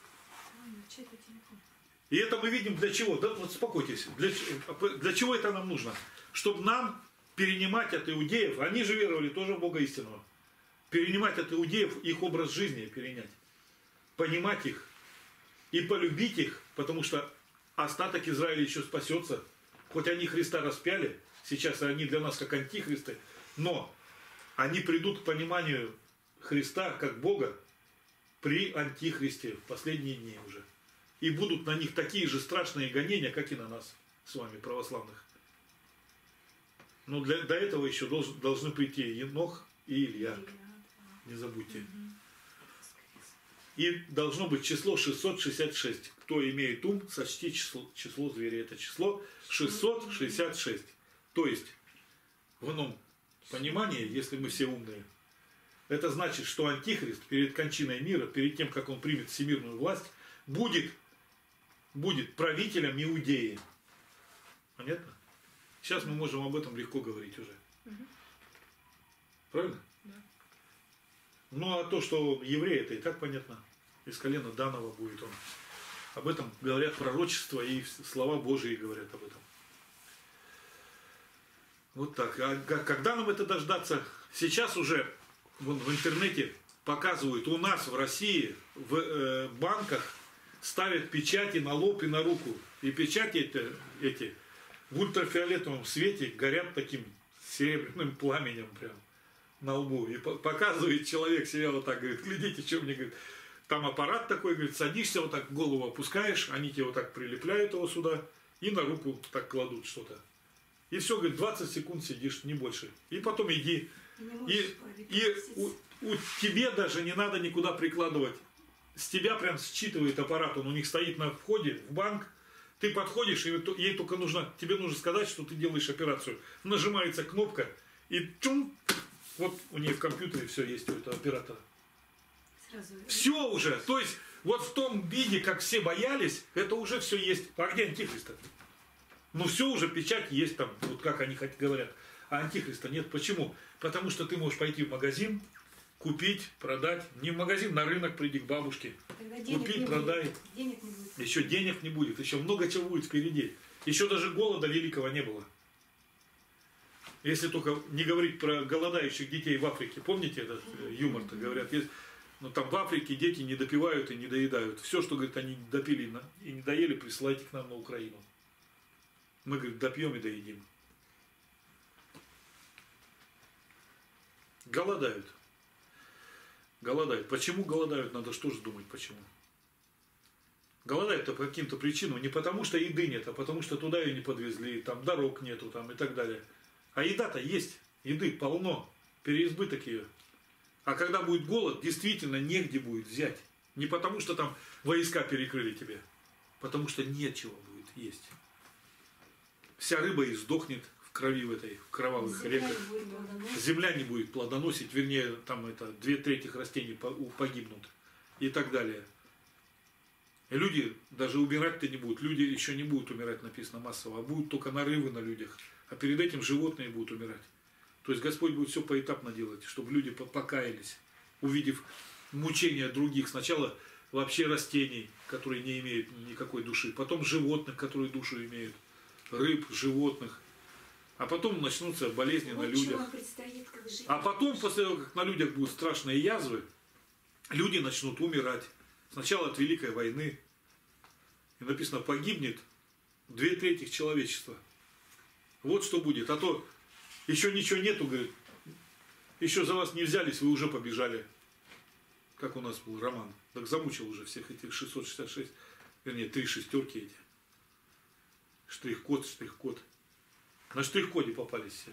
И это мы видим для чего? Да, вот успокойтесь. Для чего это нам нужно? Чтобы нам перенимать от иудеев, они же веровали тоже в Бога истинного, перенимать от иудеев их образ жизни, перенять. Понимать их и полюбить их, потому что остаток Израиля еще спасется. Хоть они Христа распяли, сейчас они для нас как антихристы, но они придут к пониманию Христа как Бога при антихристе в последние дни уже. И будут на них такие же страшные гонения, как и на нас с вами, православных. Но до этого еще должны прийти Енох и Илья. Не забудьте. И должно быть число 666. Кто имеет ум, сочти число зверя. Это число 666. То есть, в ином понимании, если мы все умные, это значит, что Антихрист перед кончиной мира, перед тем, как он примет всемирную власть, будет правителем Иудеи. Понятно? Сейчас мы можем об этом легко говорить уже. Правильно? Да. Ну а то, что еврей, это и так понятно. Из колена Данова будет он. Об этом говорят пророчества, и слова Божии говорят об этом. Вот так. А когда нам это дождаться? Сейчас уже в интернете показывают, у нас в России в банках ставят печати на лоб и на руку. И печати эти в ультрафиолетовом свете горят таким серебряным пламенем прям на лбу. И показывает человек себя вот так, говорит: глядите, что мне, говорит, Там аппарат такой, говорит, садишься, вот так голову опускаешь, они тебе вот так прилепляют его сюда и на руку так кладут что-то. И все, говорит, 20 секунд сидишь, не больше. И потом иди. И у тебе даже не надо никуда прикладывать. С тебя прям считывает аппарат, он у них стоит на входе в банк. Ты подходишь, и ей только нужно, тебе нужно сказать, что ты делаешь операцию. Нажимается кнопка, и чум, вот у нее в компьютере все есть у этого оператора. Все уже, то есть вот в том виде, как все боялись, это уже все есть. А где антихрист? Ну все уже, печать есть там, вот как они говорят. А антихриста нет. Почему? Потому что ты можешь пойти в магазин, купить, продать. Не в магазин, на рынок приди к бабушке. Купи, продай. Денег не будет. Еще денег не будет, еще много чего будет впереди. Еще даже голода великого не было. Если только не говорить про голодающих детей в Африке. Помните этот юмор-то? Говорят, ну там в Африке дети не допивают и не доедают. Все, что, говорит, они допили и не доели, присылайте к нам на Украину. Мы, говорит, допьем и доедим. Голодают. Голодают. Почему голодают? Надо что же думать, почему. Голодают-то по каким-то причинам. Не потому, что еды нет, а потому, что туда ее не подвезли, там дорог нету там, и так далее. А еда-то есть. Еды полно. Переизбыток ее. А когда будет голод, действительно негде будет взять. Не потому, что там войска перекрыли тебе. Потому что нечего будет есть. Вся рыба и сдохнет в крови в этой, в кровавых реках. Земля не будет плодоносить, вернее, там это 2/3 растений погибнут. И так далее. И люди даже умирать-то не будут. Люди еще не будут умирать, написано массово, а будут только нарывы на людях. А перед этим животные будут умирать. То есть Господь будет все поэтапно делать, чтобы люди покаялись, увидев мучения других. Сначала вообще растений, которые не имеют никакой души. Потом животных, которые душу имеют. Рыб, животных. А потом начнутся болезни на людях. А потом, после того, как на людях будут страшные язвы, люди начнут умирать. Сначала от Великой войны. И написано, погибнет 2/3 человечества. Вот что будет. А то еще ничего нету, говорит. Еще за вас не взялись, вы уже побежали. Как у нас был Роман. Так замучил уже всех этих 666. Вернее, 3 шестерки эти. Штрих-код, штрих-код. На штрих-коде попались все.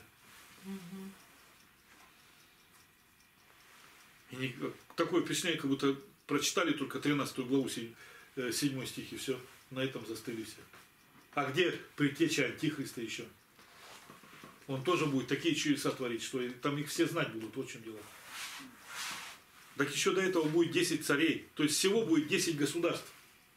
И такое впечатление, как будто прочитали только 13 главу 7 стих, и все. На этом застыли все. А где предтеча антихриста еще? Он тоже будет такие чудеса творить, что там их все знать будут, вот в чем дело. Так еще до этого будет 10 царей. То есть всего будет 10 государств.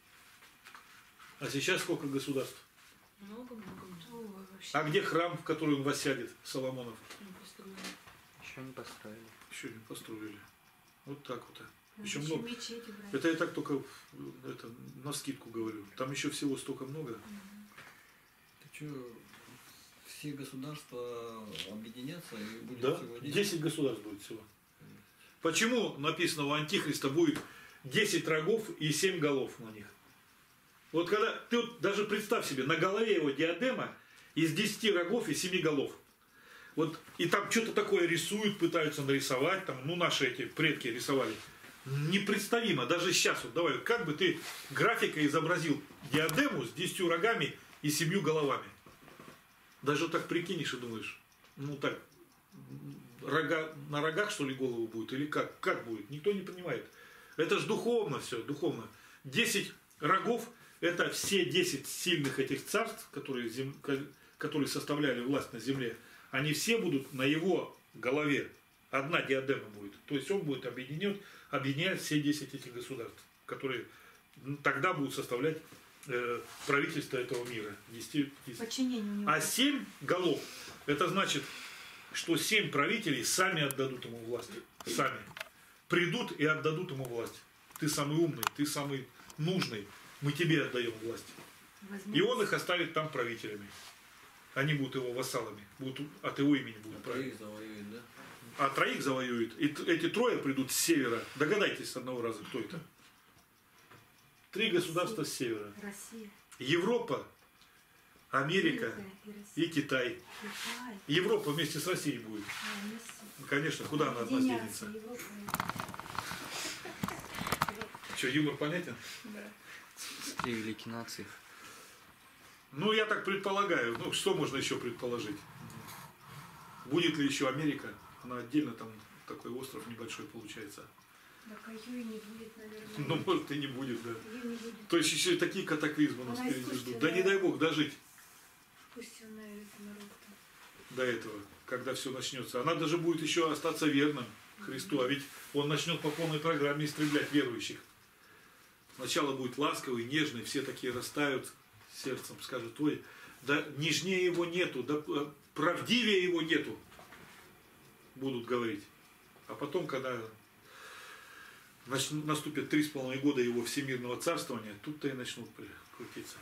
А сейчас сколько государств? Много-много. А где храм, в который он воссядет, Соломонов? Еще не построили. Еще не построили. Вот так вот. Еще много. Это я так только навскидку говорю. Там еще всего столько много. Ты что, все государства объединятся и будет Да, всего 10 государств будет всего. Почему написано у Антихриста будет 10 рогов и 7 голов на них? Вот когда, ты вот даже представь себе, на голове его диадема из 10 рогов и 7 голов. Вот, и там что-то такое рисуют, пытаются нарисовать, там, ну наши эти предки рисовали. Непредставимо, даже сейчас, вот давай, как бы ты графикой изобразил диадему с 10 рогами и 7 головами. Даже так прикинешь и думаешь, ну так, на рогах что ли голову будет, или как будет, никто не понимает. Это же духовно все, духовно. 10 рогов, это все 10 сильных этих царств, которые составляли власть на земле, они все будут на его голове. Одна диадема будет. То есть он будет объединять все 10 этих государств, которые тогда будут составлять правительство этого мира. 10. А 7 голов, это значит, что 7 правителей сами отдадут ему власть. Сами. Придут и отдадут ему власть. Ты самый умный, ты самый нужный. Мы тебе отдаем власть. И он их оставит там правителями. Они будут его вассалами. Будут, от его имени будут править. завоюет, да? А 3 завоюет. И эти 3 придут с севера. Догадайтесь с одного раза, кто это. 3 государства с севера. Россия. Европа, Америка и Китай. Европа вместе с Россией будет. Конечно, куда она от нас денется? Что, юмор понятен? Да. Три великие нации. Ну, я так предполагаю. Ну, что можно еще предположить? Будет ли еще Америка? Она отдельно, там такой остров небольшой получается. Так а ее и не будет, наверное. Ну, может, и не будет, да. Ее не будет. То есть еще и такие катаклизмы нас Она впереди ждут. Да искусственная. не дай бог дожить Искусственная это народ-то. до этого, когда все начнется. Она даже будет еще остаться верным Христу, а ведь он начнет по полной программе истреблять верующих. Сначала будет ласковый, нежный, все такие растают сердцем, скажут: ой, да нежнее его нету, да правдивее его нету, будут говорить. А потом, когда наступят 3,5 года его всемирного царствования, тут-то и начнут крутиться.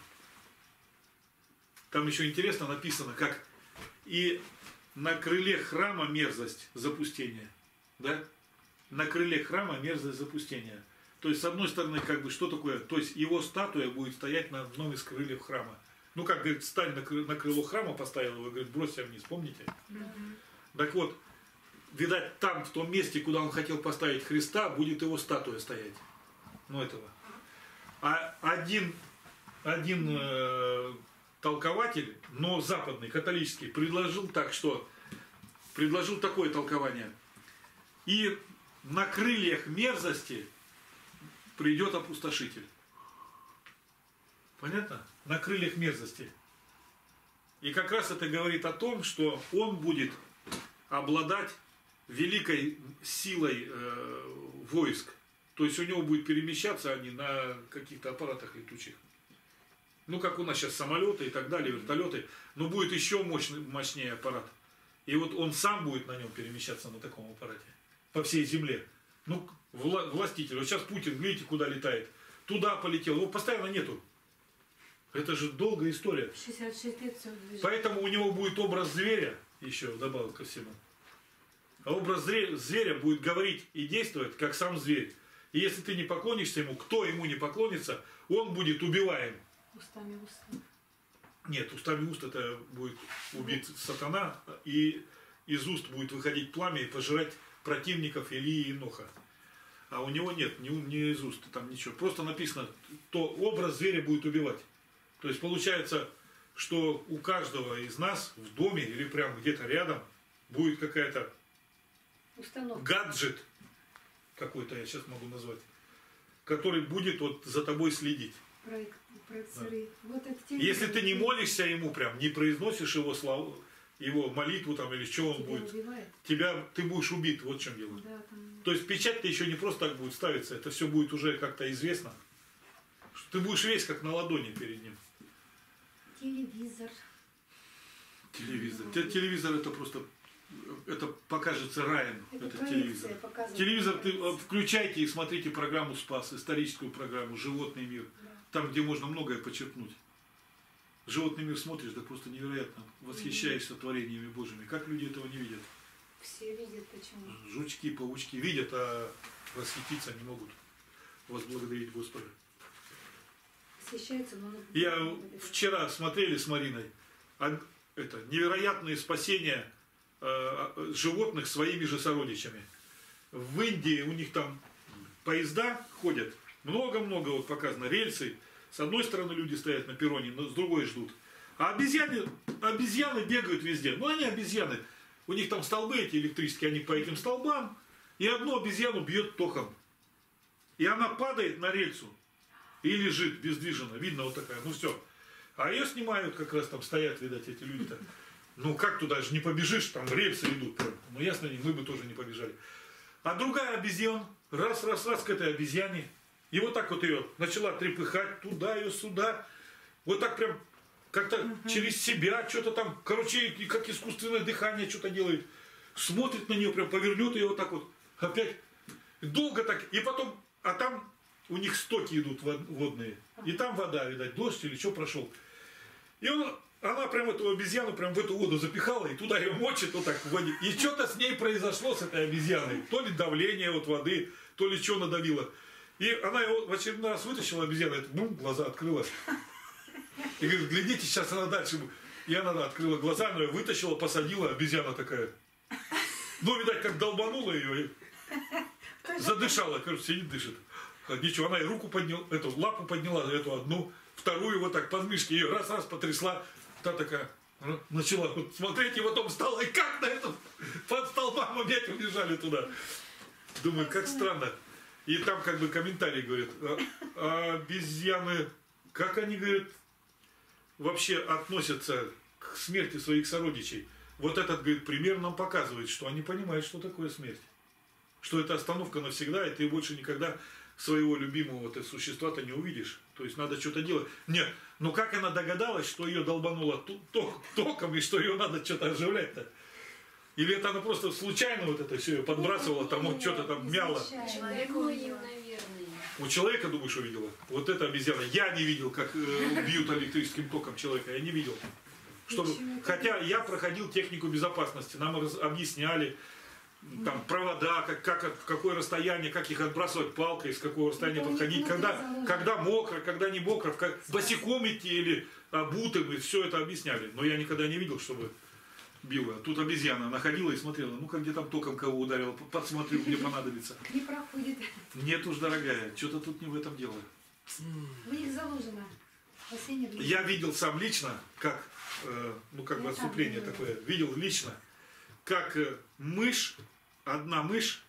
Там еще интересно написано, как и на крыле храма мерзость запустения. Да? На крыле храма мерзость запустения. То есть, с одной стороны, как бы, что такое? То есть, его статуя будет стоять на одном из крыльев храма. Ну, как, говорит, стань на крыло храма, поставил его, говорит, бросься вниз, помните? Так вот, видать, там, в том месте, куда он хотел поставить Христа, будет его статуя стоять. Ну, этого. А один толкователь, но западный, католический, предложил такое толкование. И на крыльях мерзости придет опустошитель. Понятно? На крыльях мерзости. И как раз это говорит о том, что он будет обладать великой силой войск. То есть у него будет перемещаться они на каких-то аппаратах летучих. Ну, как у нас сейчас самолеты и так далее, вертолеты. Но будет еще мощнее аппарат. И вот он сам будет на нем перемещаться на таком аппарате. По всей земле. Ну, властитель. Вот сейчас Путин, видите, куда летает. Туда полетел. Его постоянно нету. Это же долгая история. 66 лет все движется. Поэтому у него будет образ зверя, еще вдобавок ко всему. А образ зверя будет говорить и действовать, как сам зверь. И если ты не поклонишься ему, кто ему не поклонится, он будет убиваем. Устами уст. Нет, устами уст это будет убит сатана, и из уст будет выходить пламя и пожирать противников Илии и Еноха. А у него нет, не из уст, там ничего. Просто написано, то образ зверя будет убивать. То есть получается, что у каждого из нас в доме или прямо где-то рядом будет какая-то Установка. гаджет, какой-то я сейчас могу назвать, который будет вот за тобой следить. Проекторы. Да. Вот это если ты не молишься ему прям, не произносишь его славу, его молитву там или что он будет, ты будешь убит, вот в чем дело. Да, там... То есть печать-то еще не просто так будет ставиться, это все будет уже как-то известно. Ты будешь весь как на ладони перед ним. Телевизор. Телевизор это просто, это покажется раем, это телевизор. Телевизор ты включайте и смотрите программу «Спас», историческую программу «Животный мир». Да. Там, где можно многое почерпнуть. «Животный мир» смотришь, да просто невероятно. Восхищаешься творениями Божьими. Как люди этого не видят? Все видят, почему. Жучки, паучки видят, а восхититься не могут. Возблагодарить Господа. Восхищаются, но... Я вчера смотрели с Мариной это невероятные спасения животных своими же сородичами. В Индии у них там поезда ходят, много-много вот показано, рельсы. С одной стороны люди стоят на перроне, но с другой ждут. А обезьяны бегают везде. Ну они обезьяны. У них там столбы эти электрические, они по этим столбам. И одну обезьяну бьет током. И она падает на рельсу. И лежит бездвиженно. Видно вот такая. Ну все. А ее снимают, как раз там стоят, видать, эти люди-то. Ну как туда же не побежишь, там рельсы идут прям. Ну ясно, мы бы тоже не побежали. А другая обезьяна, раз к этой обезьяне. И вот так вот ее начала трепыхать, туда ее, сюда. Вот так прям как-то через себя что-то там, короче, как искусственное дыхание что-то делает. Смотрит на нее, прям повернет ее вот так вот. Опять долго так. И потом, а там у них стоки идут водные. И там вода, видать, дождь или что прошел. И она прям эту обезьяну прям в эту воду запихала и туда ее мочит вот так в воде. И что-то с ней произошло, с этой обезьяной. То ли давление вот воды, то ли что надавило. И она его в очередной раз вытащила, обезьяна, это, глаза открыла. И говорит, глядите, сейчас она дальше. И она открыла глаза, она ее вытащила, посадила, обезьяна такая. Ну, видать, как долбанула ее и задышала, короче, сидит, дышит. ничего, она и руку подняла, эту лапу подняла, эту одну, вторую вот так под мышки, ее раз-раз потрясла, та такая начала вот смотреть, и потом встала, и как на этом под столбам опять убежали туда. Думаю, как странно. И там как бы комментарий говорит, а обезьяны, как они, говорят, вообще относятся к смерти своих сородичей. Вот этот, говорит, пример нам показывает, что они понимают, что такое смерть. Что это остановка навсегда, и ты больше никогда своего любимого вот этого существа-то не увидишь. То есть надо что-то делать. Нет, ну как она догадалась, что ее долбануло током, и что ее надо что-то оживлять-то? Или это она просто случайно вот это все подбрасывала, там вот что-то там мяло? Человек увидел, наверное. У человека, думаешь, увидела? Вот это обезьяна. Я не видел, как бьют электрическим током человека. Я не видел. Чтобы, хотя я проходил технику безопасности. Нам объясняли там провода, какое расстояние, как их отбрасывать палкой, с какого расстояния подходить, когда мокро, когда не мокро, босиком идти или обутым, и все это объясняли. Но я никогда не видел, чтобы била. Тут обезьяна, она ходила и смотрела, ну-ка где там током кого ударила, подсмотрю, где понадобится. Не проходит. Нет уж, дорогая, что-то тут не в этом дело. У них заложено. Я видел сам лично, как, ну как бы отступление такое, видел лично, как одна мышь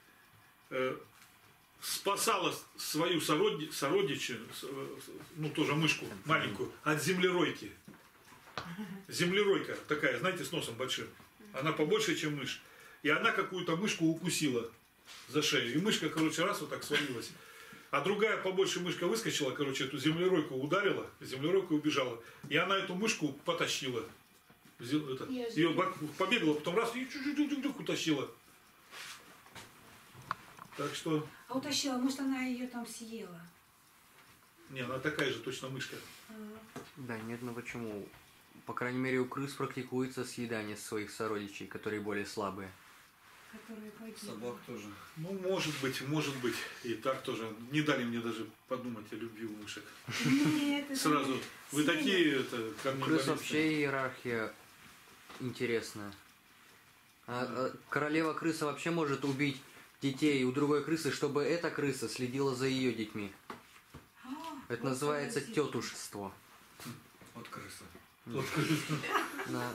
спасала свою сородича, ну тоже мышку маленькую, от землеройки. Землеройка такая, знаете, с носом большим. Она побольше, чем мышь. И она какую-то мышку укусила за шею. И мышка, короче, раз вот так свалилась. А другая побольше мышка выскочила, короче, эту землеройку ударила, землеройка убежала. И она эту мышку потащила. Ее побегала, потом раз и утащила. Так что... А утащила, может, она ее там съела? Не, она такая же точно мышка. Да, нет, ну почему? По крайней мере, у крыс практикуется съедание своих сородичей, которые более слабые. Которые погибли. Собак тоже. Ну, может быть, и так тоже. Не дали мне даже подумать о любви у мышек. Нет, Сразу. Вы такие, это, У крыс вообще иерархия интересная. Королева крыса вообще может убить детей у другой крысы, чтобы эта крыса следила за ее детьми. Это называется тетушество. Вот крыса. Да.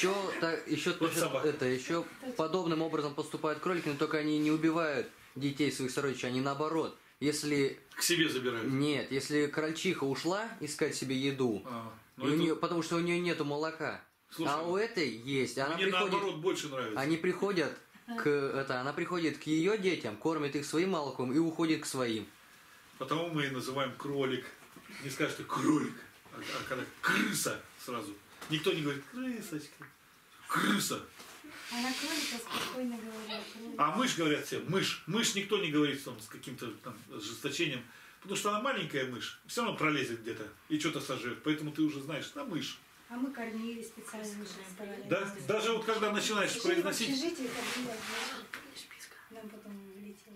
Еще подобным образом поступают кролики, но только они не убивают детей своих сородичей, они наоборот. Если... К себе забирают. Нет, если крольчиха ушла искать себе еду, потому что у нее нету молока, слушай, а у этой есть, она мне приходит, наоборот больше нравится. она приходит к ее детям, кормит их своим молоком и уходит к своим. Потому мы и называем кролик. Не скажете кролик, а когда крыса сразу. Никто не говорит крысочка. Крыса. А на кролика спокойно говорят. А мышь говорят все. Мышь. Мышь никто не говорит там, с каким-то там ожесточением. Потому что она маленькая мышь. Все равно пролезет где-то и что-то сожрет. Поэтому ты уже знаешь, она мышь. А мы кормили специально мышей старались. Да? Даже вот когда начинаешь произносить... В общежитии кормили, нам потом вылетело.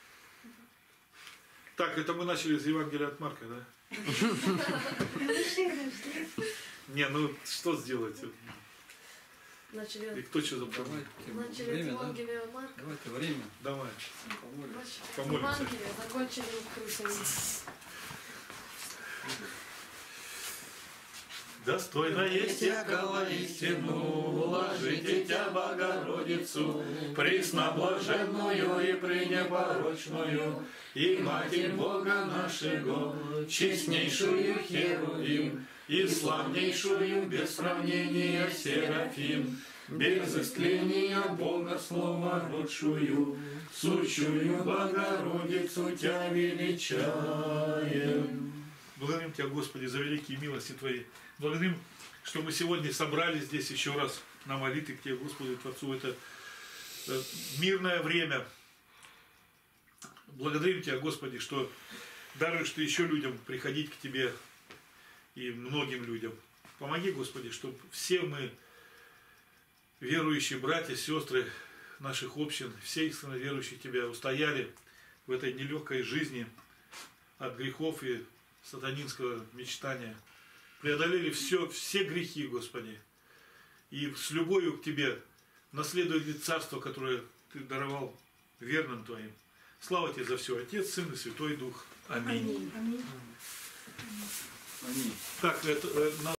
Так, это мы начали с Евангелия от Марка, да? Не, ну что сделать? И Начали, кто что забрал? начали Время, да? Евангелие Марка. Давайте время. Давай, Помолимся. помолимся. Евангелие закончили крысами. Достойно есть якова истину, вложите тя Богородицу, пресноблаженную и пренепорочную, и Матерь Бога нашего, честнейшую Херувим, и славнейшую без сравнения Серафим, без истления Бога Слова родшую, сущую Богородицу Тя величаем. Благодарим Тебя, Господи, за великие милости Твои. Благодарим, что мы сегодня собрались здесь еще раз на молитве к Тебе, Господи, Творцу. Это мирное время. Благодарим Тебя, Господи, что даруешь Ты еще людям приходить к Тебе и многим людям. Помоги, Господи, чтобы все мы, верующие братья, сестры наших общин, все истинно верующие Тебя, устояли в этой нелегкой жизни от грехов и сатанинского мечтания. Преодолели все грехи, Господи. И с любовью к Тебе наследовали царство, которое Ты даровал верным Твоим. Слава тебе за все, Отец, Сын и Святой Дух. Аминь. Аминь. Аминь. Аминь. Так, это